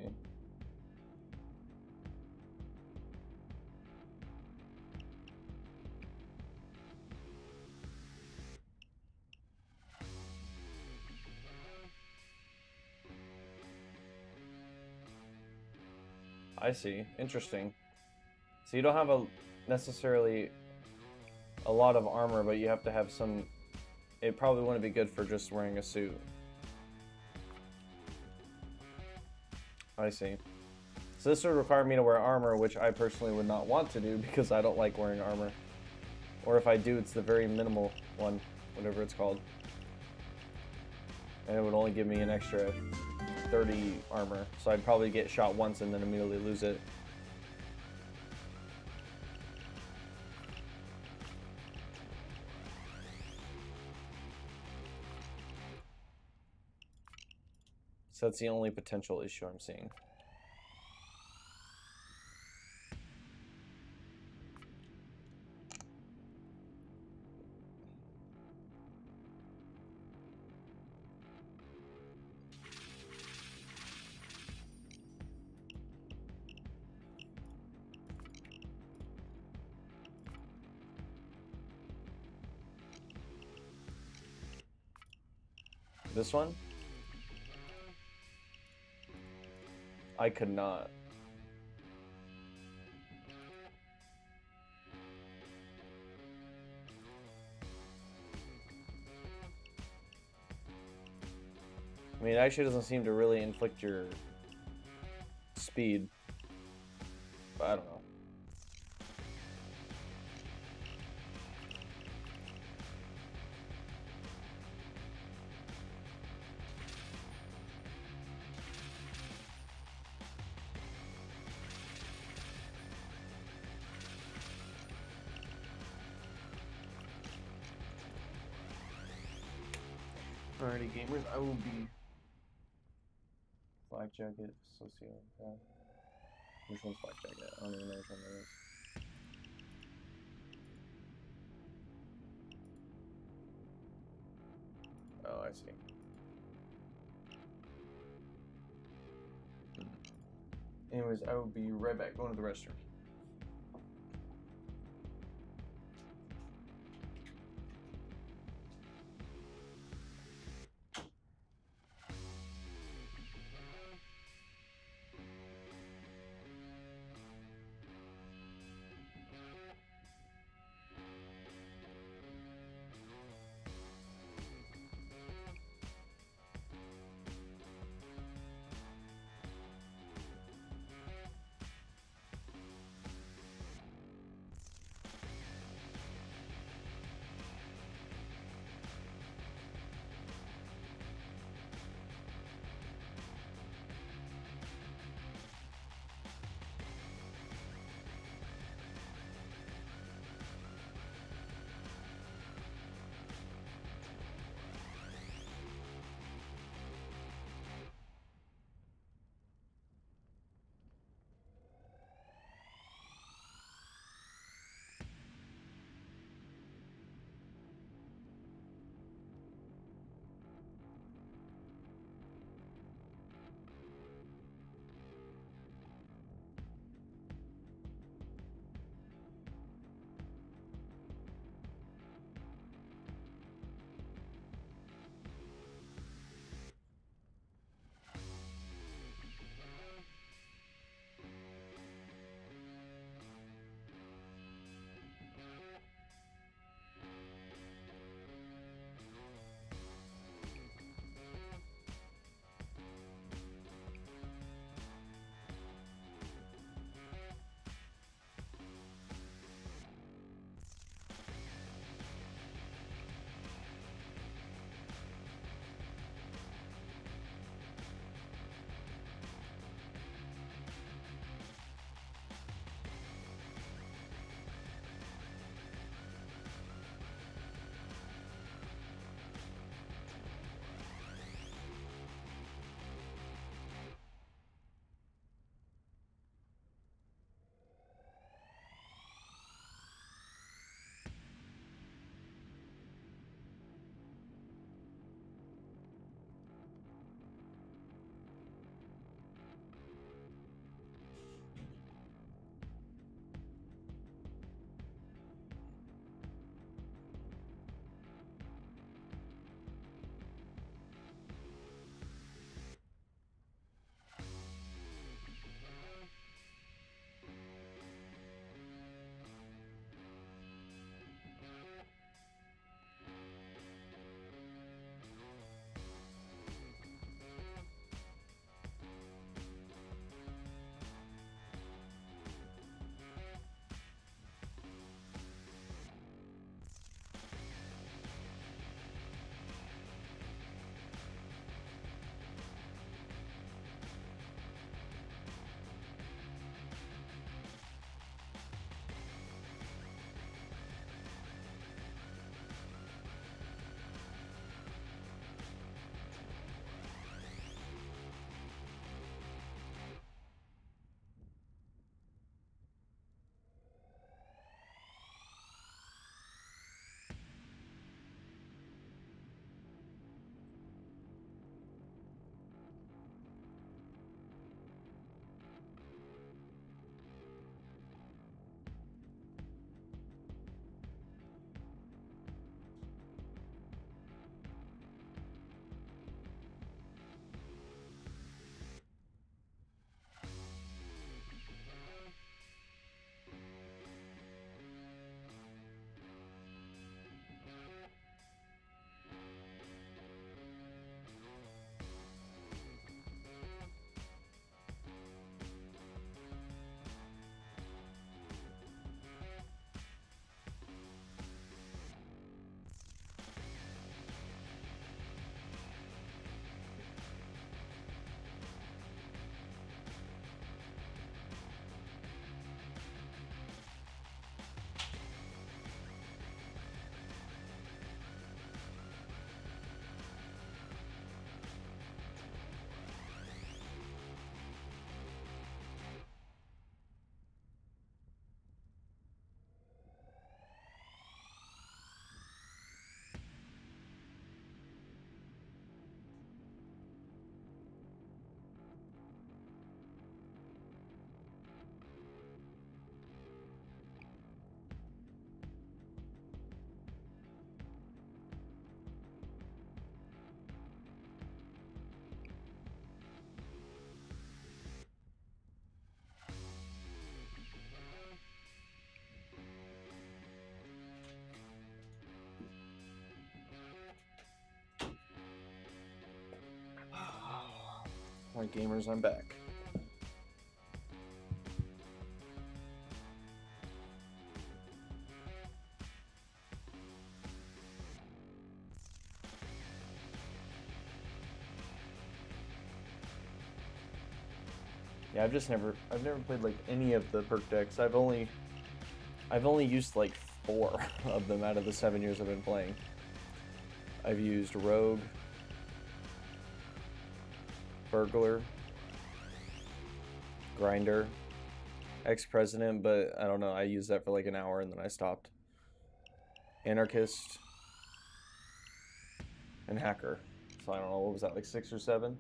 I see. Interesting. So you don't have necessarily a lot of armor, but you have to have some... It probably wouldn't be good for just wearing a suit. I see. So this would require me to wear armor, which I personally would not want to do because I don't like wearing armor. Or if I do, it's the very minimal one, whatever it's called. And it would only give me an extra 30 armor, so I'd probably get shot once and then immediately lose it. So that's the only potential issue I'm seeing. This one? I could not. I mean, it actually doesn't seem to really inflict your speed, but I don't know. Alrighty, gamers, I will be Black Jacket, Sociopath. Which one's Black Jacket? I don't even know which one that is. Oh, I see. Anyways, I will be right back. Going to the restroom. Alright, gamers, I'm back. Yeah, I've never played like any of the perk decks. I've only used like 4 of them out of the 7 years I've been playing. I've used Rogue, Burglar, Grinder, Ex-President, but I don't know, I used that for like an hour and then I stopped. Anarchist, and Hacker. So I don't know, what was that, like 6 or 7?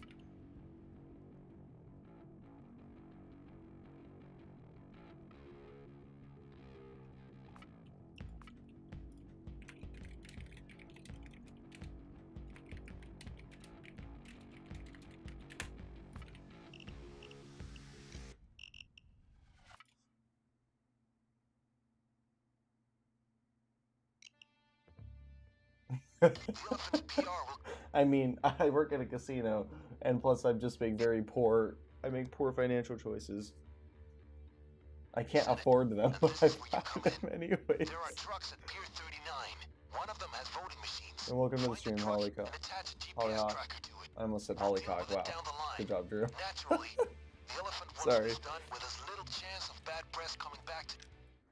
I mean, I work at a casino, and plus I just make very poor, I make poor financial choices. I can't afford them, but I buy them anyway. There are trucks at Pier 39. One of them has voting machines. And welcome to the stream, Hollycock. Hollyhock. I almost said Hollycock, wow. Good job, Drew. Naturally, the elephant wants Sorry. this done with as little chance of bad press coming back to...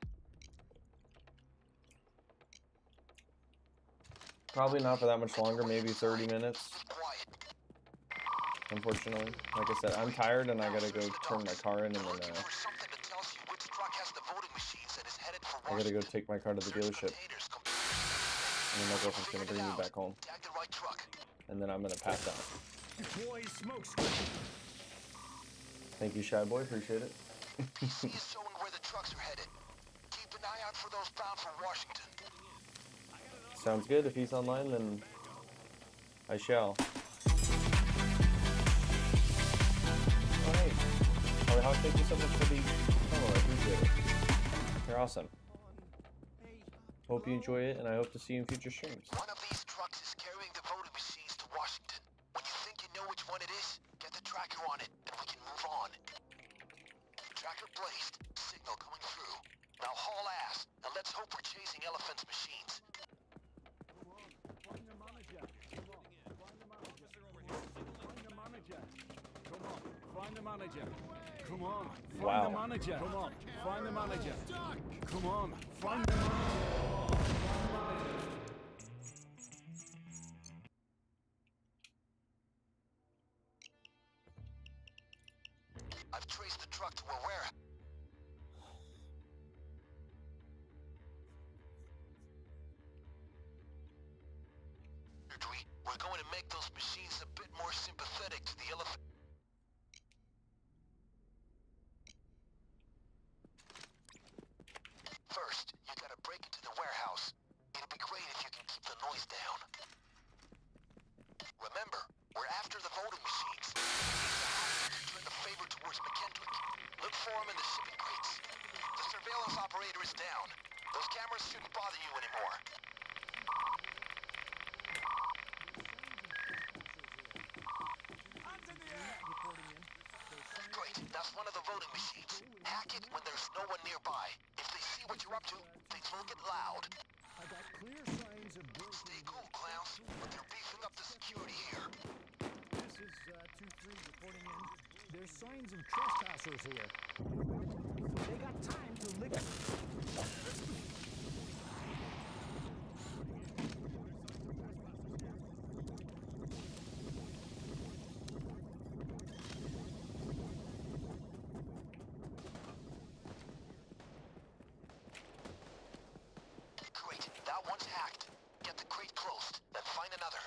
Probably not for that much longer, maybe 30 minutes. Unfortunately. Like I said, I'm tired and I gotta go turn my car in and then I gotta go take my car to the dealership. And then my girlfriend's gonna bring me back home. And then I'm gonna pass out. Thank you, Shy Boy, appreciate it. PC is showing where the trucks are headed. Keep an eye out for those bound for Washington. Sounds good. If he's online, then I shall. Oh, hey. Hollyhock, thank you so much for the follow. I appreciate it. You're awesome. Hope you enjoy it, and I hope to see you in future streams. One of these trucks is carrying the voting machines to Washington. When you think you know which one it is, get the tracker on it, and we can move on. Tracker placed. Signal coming through. Now haul ass, and let's hope we're chasing Elephant's machines. Find the manager. Come on. Find the manager. Find the manager. Come on. Find the manager. Come on. Find Wow. the manager. Come on. Find the manager. Come on. Find the manager. I've traced the truck to a warehouse. We're going to make those machines a bit more sympathetic to the elephant. First, you gotta break into the warehouse. It'll be great if you can keep the noise down. Remember, we're after the voting machines. Turn the favor towards McKendrick. Look for him in the shipping crates. The surveillance operator is down. Those cameras shouldn't bother you anymore. Great, that's one of the voting machines. Hack it when there's no one nearby. If they see what you're up to, things will get loud. I got clear signs of breaking. Stay cool, clowns, but they're beefing up the security here. This is 2-3 reporting in. There's signs of trespassers here. They got time to lick. Great, that one's hacked. Get the crate closed, then find another.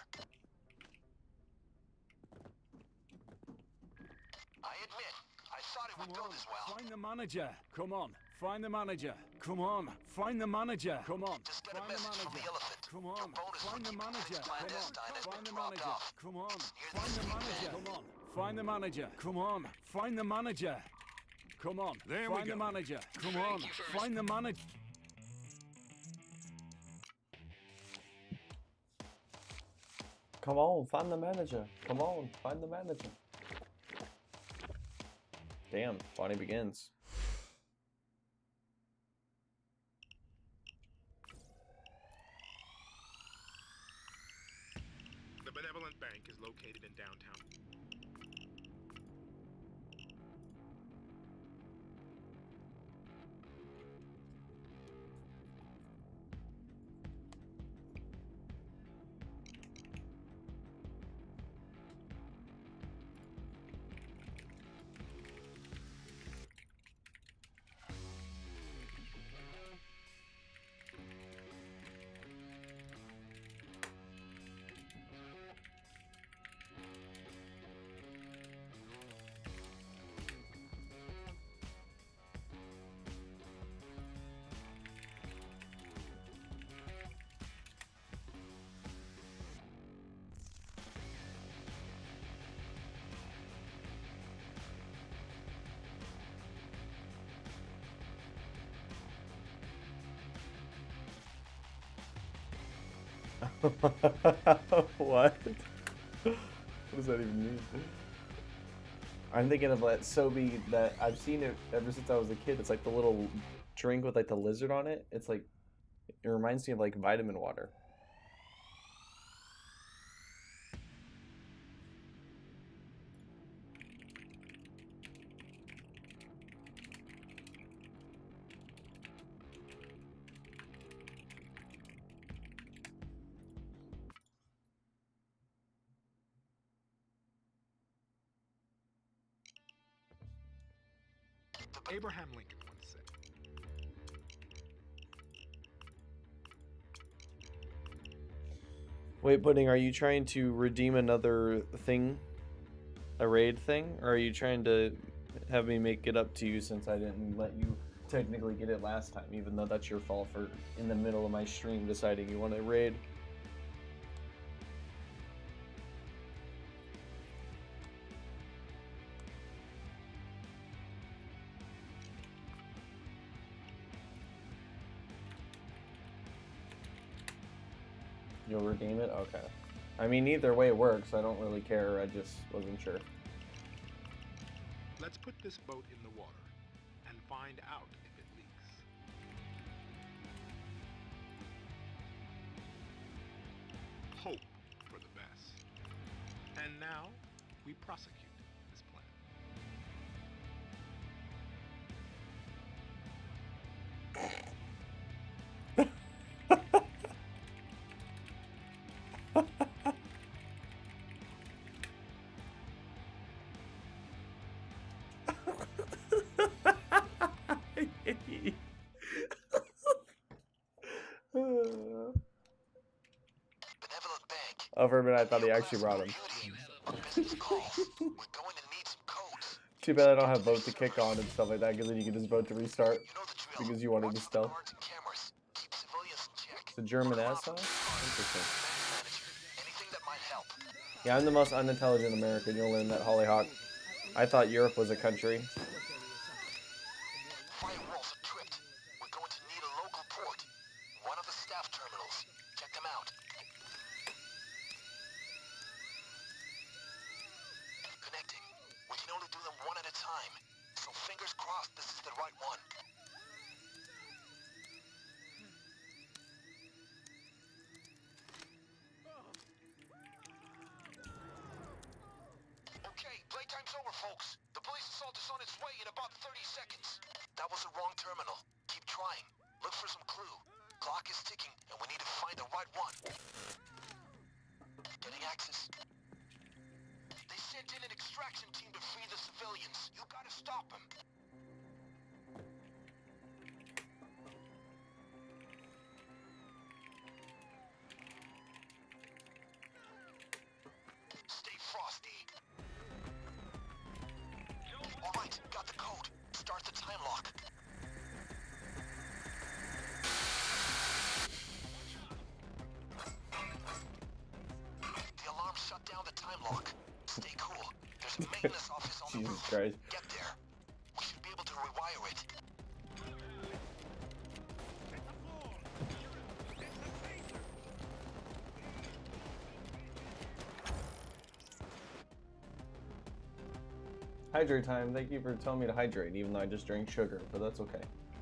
I admit, I thought it would go this well. Find the manager. Come on. Find the manager. Come on. Find the manager. Come on. Just get a Find the message from the manager. elephant. Come on. Your bonus for Find the keeping manager. things Come on. clandestine has Find been the dropped manager. off. Come on. Near the Find the escape manager. van. Come on. Find the manager. Come on. Find the manager. Come on. There we Find the go. manager. Come Thank on. you for Find the manager. Come on, find the manager. Come on, find the manager. Damn, Bonnie begins. The Benevolent Bank is located in downtown. What? What does that even mean? I'm thinking of that Sobe that I've seen it ever since I was a kid. It's like the little drink with like the lizard on it. It's like, it reminds me of like vitamin water. Abraham Lincoln once said, Wait, Pudding, are you trying to redeem another thing? A raid thing? Or are you trying to have me make it up to you since I didn't let you technically get it last time, even though that's your fault for in the middle of my stream deciding you want to raid? You'll redeem it? Okay. I mean, either way works. I don't really care. I just wasn't sure. let's put this boat in the water and find out if it leaks. Hope for the best. And now, we prosecute this plan. Benevolent Bank. Oh, for a minute I thought he actually brought him. Business calls. We're going to need some codes. Too bad I don't have vote to kick on and stuff like that, because then you can just vote to restart. You know the drill. Because you wanted to Watch for stealth. guards and cameras. Keep civilians in check. It's a German Put 'em ass off song? with Interesting. manager. Anything that might help. Yeah, I'm the most unintelligent American. You'll learn that, Hollyhock. I thought Europe was a country. Firewalls are tripped. We're going to need a local port. One of the staff terminals. Check them out. Connecting. We can only do them one at a time. So fingers crossed this is the right one. Okay, playtime's over, folks. The police assault is on its way in about 30 seconds. That was the wrong terminal. Keep trying. Look for some clue. Clock is ticking, and we need to find the right one. Getting access. They sent in an extraction team to free the civilians. You gotta stop them. Stay frosty. All right, got the code. Start the time lock. The alarm shut down the time lock. Stay cool. There's a maintenance office on the Jesus roof. Christ. Get there. We should be able to rewire it. Hydrate time. Thank you for telling me to hydrate, even though I just drank sugar, but that's okay.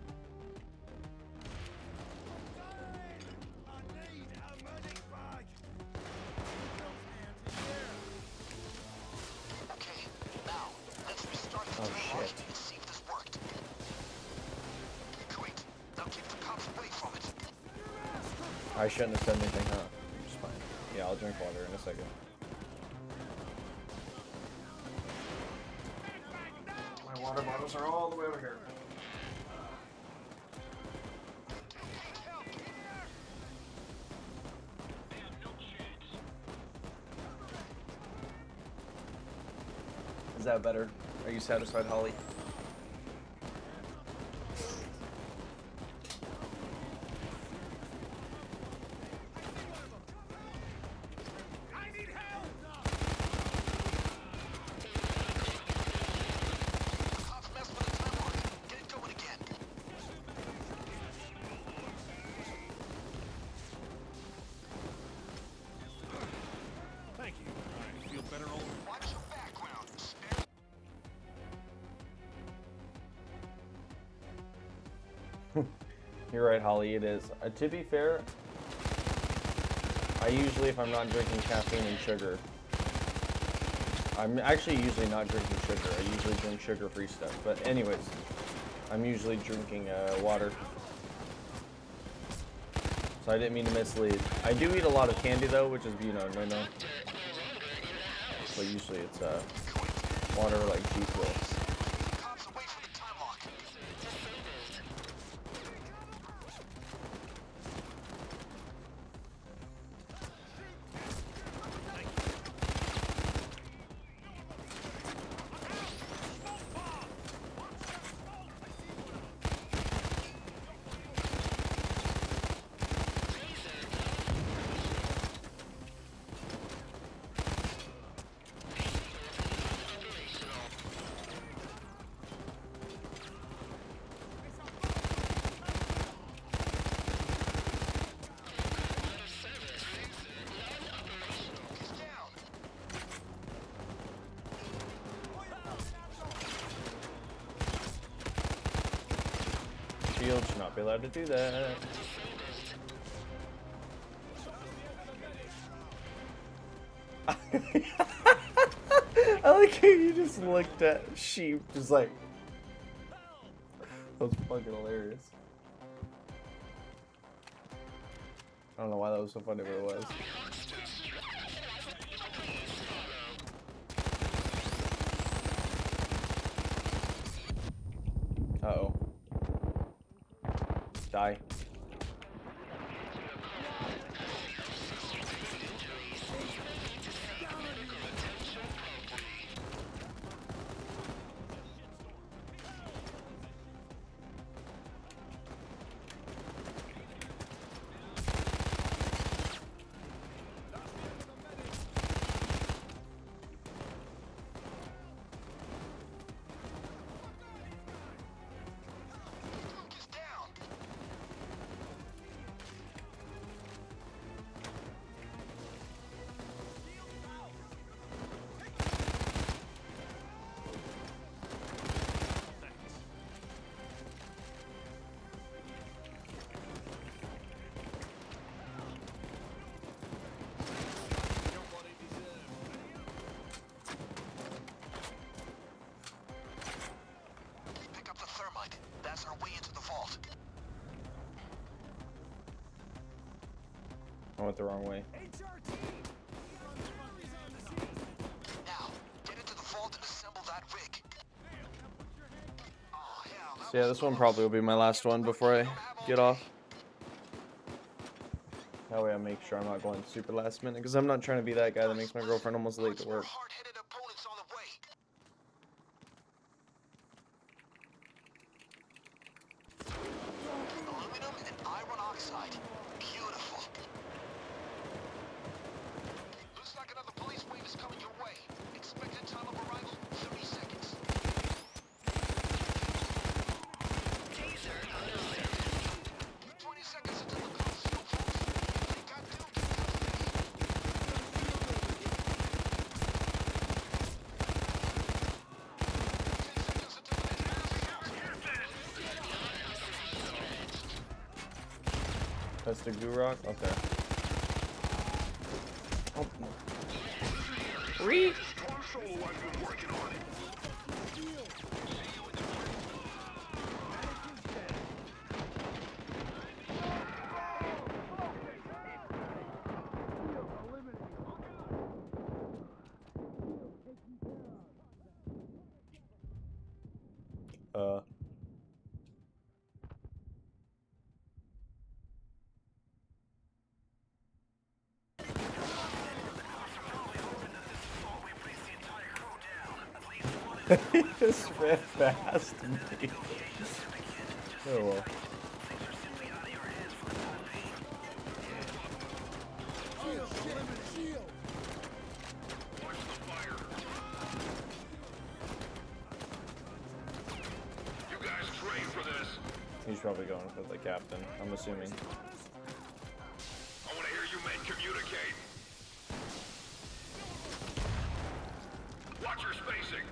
Okay, now let's restart the Oh, timeline shit. and see if this worked. Great. Now keep the cops away from it. I shouldn't have said anything, huh? It's fine. Yeah, I'll drink water in a second. My water bottles are all the way over here. Is that better? Are you satisfied, Holly? Cops mess with the timeline. Get it going again. Thank you. I feel better all over. Watch your background. You're right, Holly, it is. To be fair, I usually, if I'm not drinking caffeine and sugar, I'm actually usually not drinking sugar. I usually drink sugar-free stuff. But anyways, I'm usually drinking water. So I didn't mean to mislead. I do eat a lot of candy though, which is, you know, no. But usually it's water like G Fuel. Cops away from the time lock. He's down. Shield should not be allowed to do that. I like how you just looked at sheep, just like. That was fucking hilarious. I don't know why that was so funny, but it was. Uh-oh. Die. He's down. Pick up the thermite. That's our way into the vault. I went the wrong way. Now, get into the vault and assemble that rig. Oh, hell, that So yeah, was this one close. probably will be my last one before I get off. That way I make sure I'm not going super last minute, because I'm not trying to be that guy that makes my girlfriend almost late to work. Hard-headed opponents on the way. Aluminum and iron oxide. Beautiful. Looks like another police wave is coming your way. Expected time of arrival, 30 seconds. Taser out of service. 20 seconds until the cops go, folks. They got duped. That's the Gurok? Okay. Oh. Reed! He just ran past me. Oh well. You guys trained for this. He's probably going for the captain, I'm assuming. I want to hear you men communicate. Watch your spacing.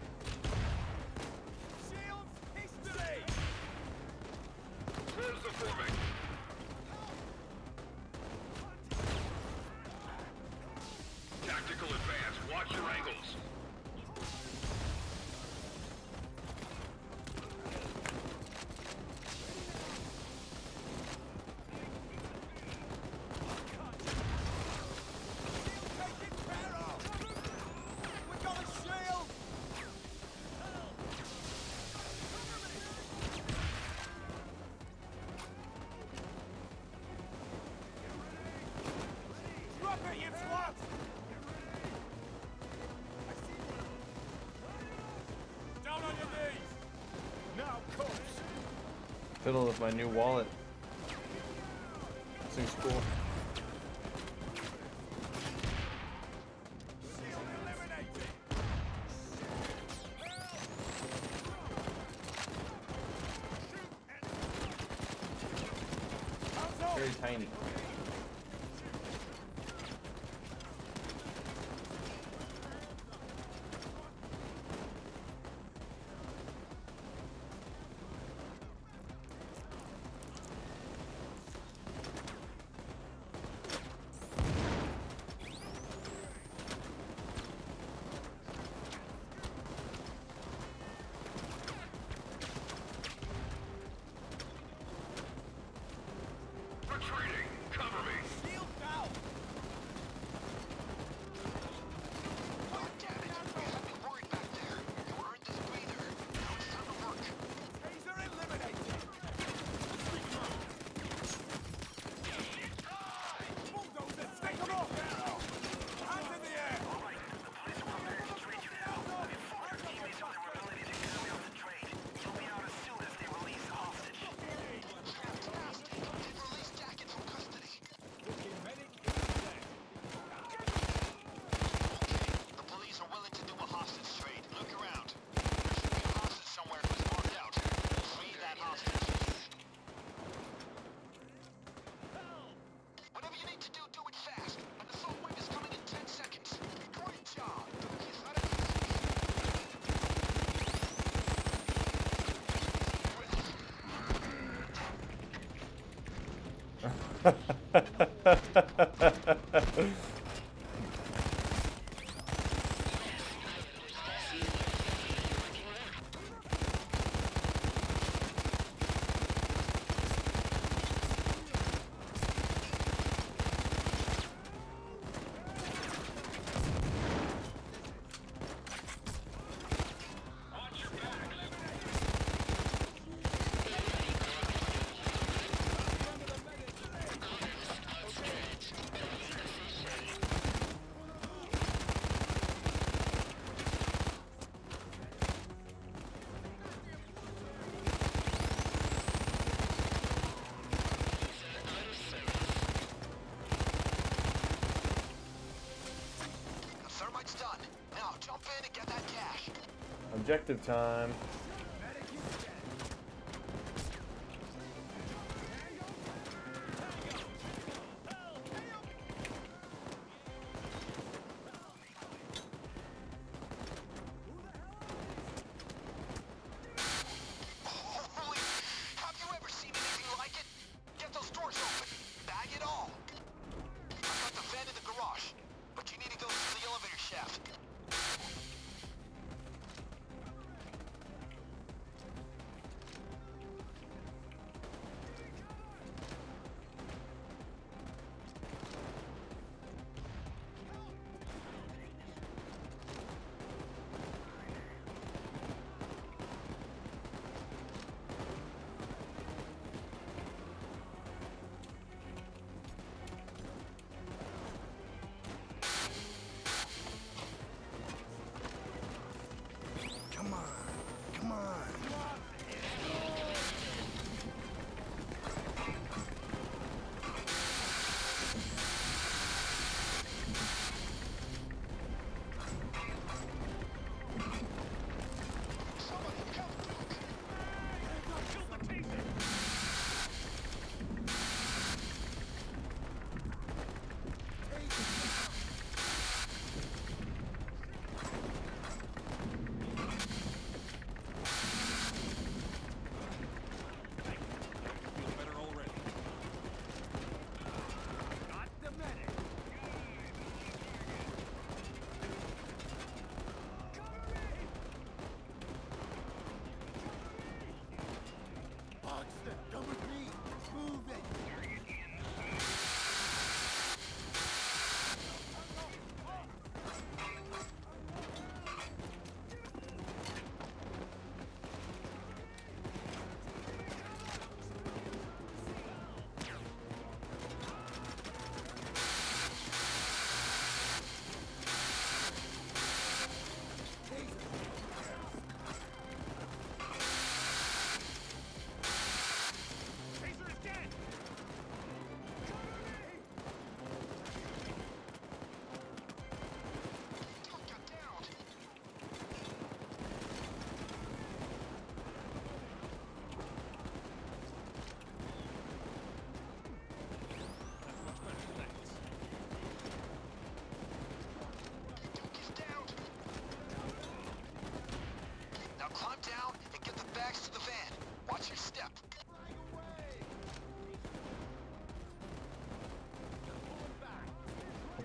Close the forming. Tactical advance. Watch your angles. Fiddle with my new wallet. This thing's cool. Very tiny. Retreating. Cover me. God damn it. You had me worried back there. You earned this breather. Now it's time to work. Release Jacket from custody. The police are willing to do a hostage trade. Look around. There should be a hostage somewhere who's marked out. Free that hostage. Whatever you need to do, do it fast. An assault wave is coming in 10 seconds. Great job. Is that it? The thermite's done. Now jump in and get that cash. Objective time. Holy, have you ever seen anything like it? Get those doors open. Bag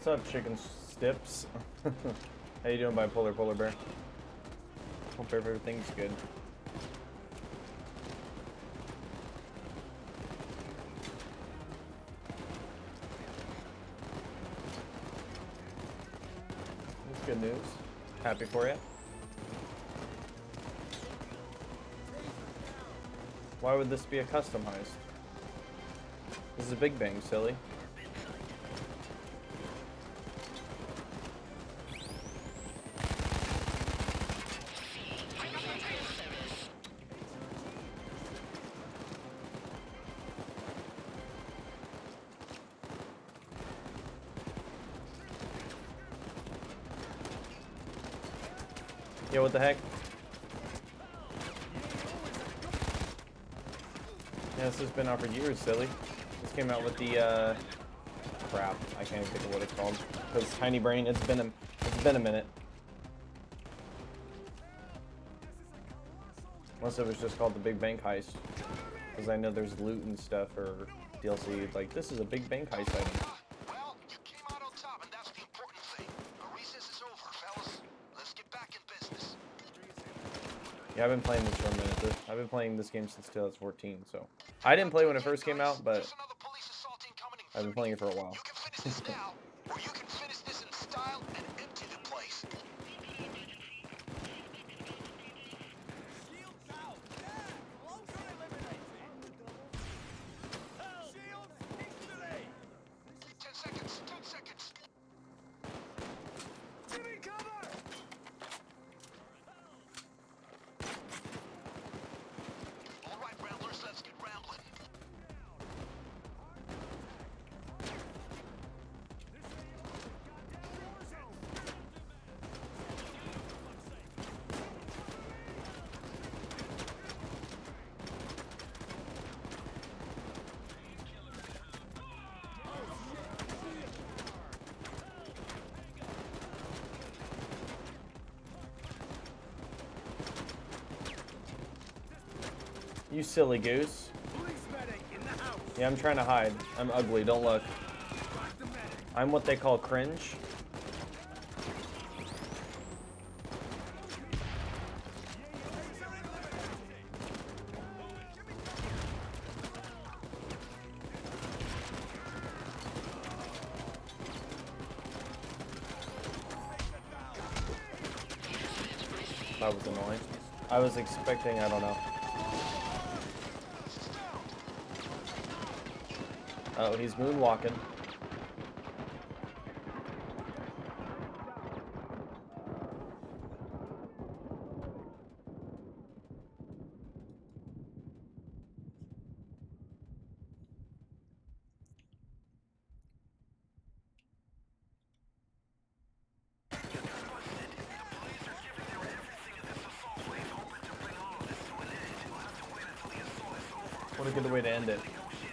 What's up, chicken stips? How you doing, bipolar polar bear? Hope everything's good. That's good news. Happy for you. Why would this be a custom heist? This is a Big Bang, silly. Yeah, what the heck? Yeah, this has been out for years, silly. This came out with the, crap. I can't even think of what it's called. Because Tiny Brain, it's been a minute. Unless it was just called the Big Bank Heist. Because I know there's loot and stuff, or DLC. Like, this is a Big Bank Heist item. Well, you came out on top, and that's the important thing. Our recess is over, fellas. Let's get back in business. Yeah, I've been playing this for a minute. I've been playing this game since 2014, so. I didn't play when it first came out, but There's another police assault incoming in I've been 30. playing it for a while. You can finish this now, or you can finish this in style and empty the place. Shields out! Yeah! Closer eliminated! Shields instantly! 10 seconds, 10 seconds. Give me cover! All right, Ramblers, let's get rambling. You silly goose. Police medic in the house! Yeah, I'm trying to hide. I'm ugly, don't look. Drive the medic! I'm what they call cringe. That was annoying. I was expecting, I don't know. Oh, he's moonwalking. What a good way to end it.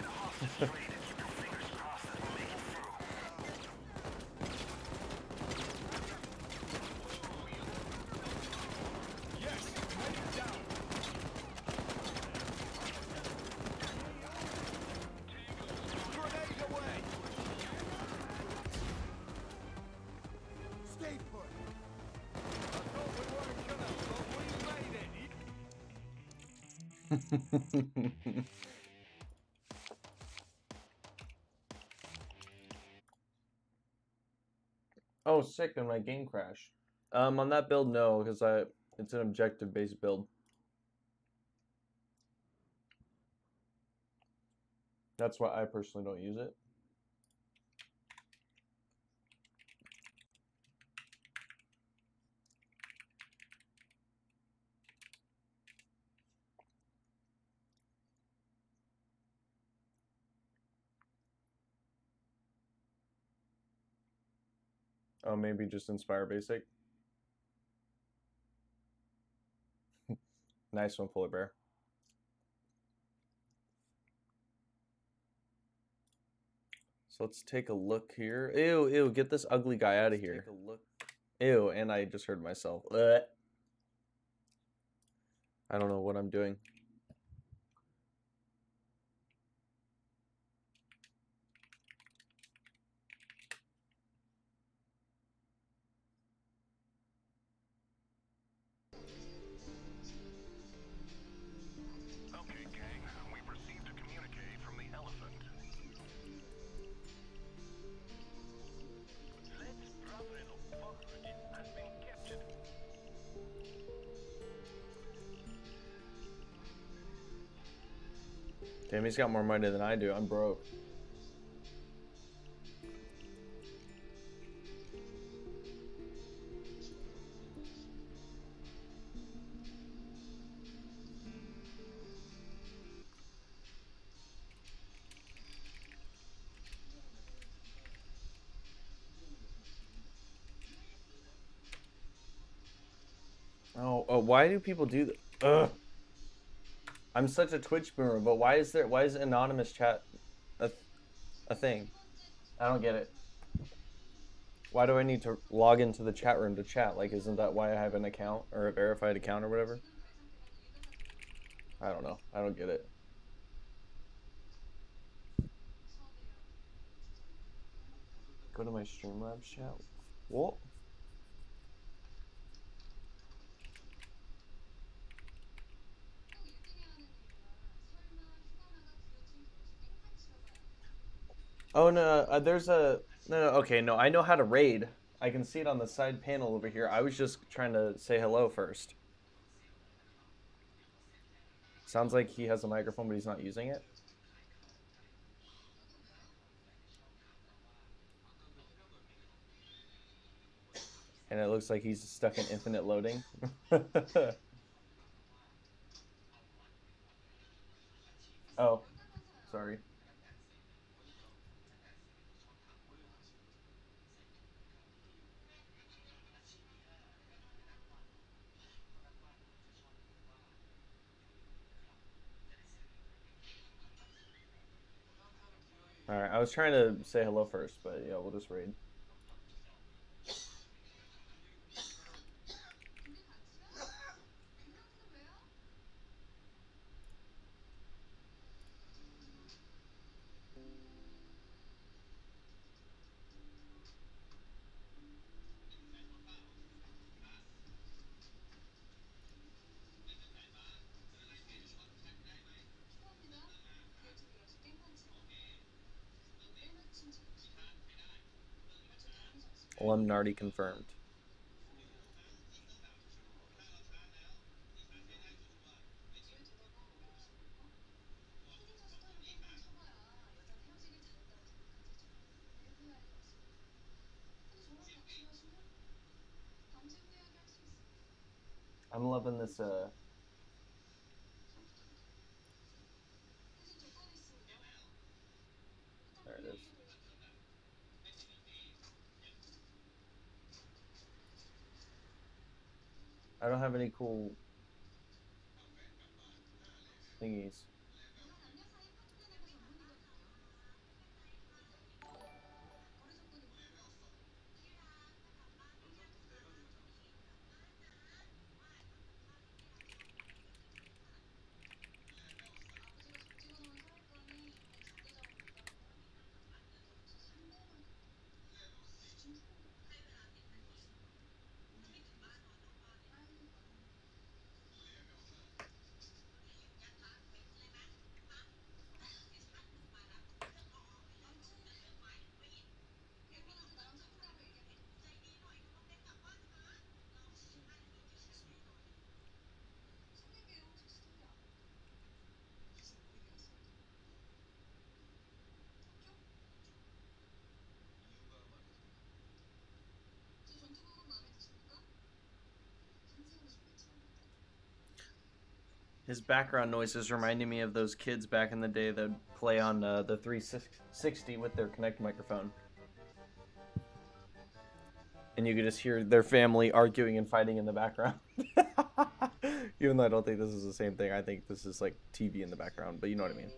Grenade away! Stay put! I thought we weren't gonna, but we made it! Oh, sick, and my game crashed. On that build, no, because it's an objective-based build. That's why I personally don't use it. Oh, maybe just Inspire Basic. Nice one, Polar Bear. So let's take a look here. Ew, ew, get this ugly guy out of here. Take a look. Ew, and I just heard myself. Ugh. I don't know what I'm doing. Jamie's got more money than I do. I'm broke. Oh, why do people do that? Ugh. I'm such a Twitch boomer, but why is anonymous chat a thing? I don't get it. Why do I need to log into the chat room to chat? Like, isn't that why I have an account or a verified account or whatever? I don't know. I don't get it. Go to my Streamlabs chat. What? Oh no, there's a no. Okay, no, I know how to raid. I can see it on the side panel over here. I was just trying to say hello first. Sounds like he has a microphone, but he's not using it. And it looks like he's stuck in infinite loading. Oh, sorry. Alright, I was trying to say hello first, but yeah, we'll just raid. Alumnardi confirmed. I'm loving this, there it is. I don't have any cool thingies. His background noises reminding me of those kids back in the day that play on the 360 with their Kinect microphone. And you could just hear their family arguing and fighting in the background. Even though I don't think this is the same thing. I think this is like TV in the background, but you know what I mean.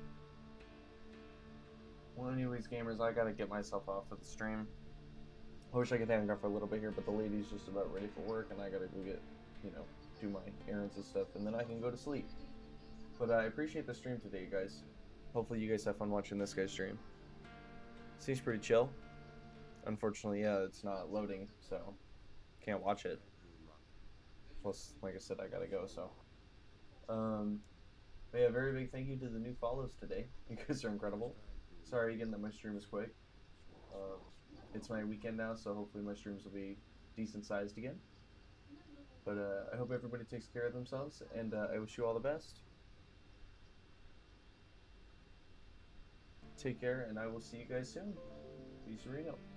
Well, anyways, gamers, I gotta get myself off of the stream. I wish I could hang out for a little bit here, but the lady's just about ready for work, and I gotta go get, you know, do my errands and stuff, and then I can go to sleep. But I appreciate the stream today, guys. Hopefully you guys have fun watching this guy's stream. Seems pretty chill. Unfortunately, yeah, it's not loading, so can't watch it. Plus, like I said, I gotta go, so. But yeah, very big thank you to the new follows today. You guys are incredible. Sorry again that my stream is quick. It's my weekend now, so hopefully my streams will be decent sized again. But I hope everybody takes care of themselves, and I wish you all the best. Take care, and I will see you guys soon. Peace, Reno.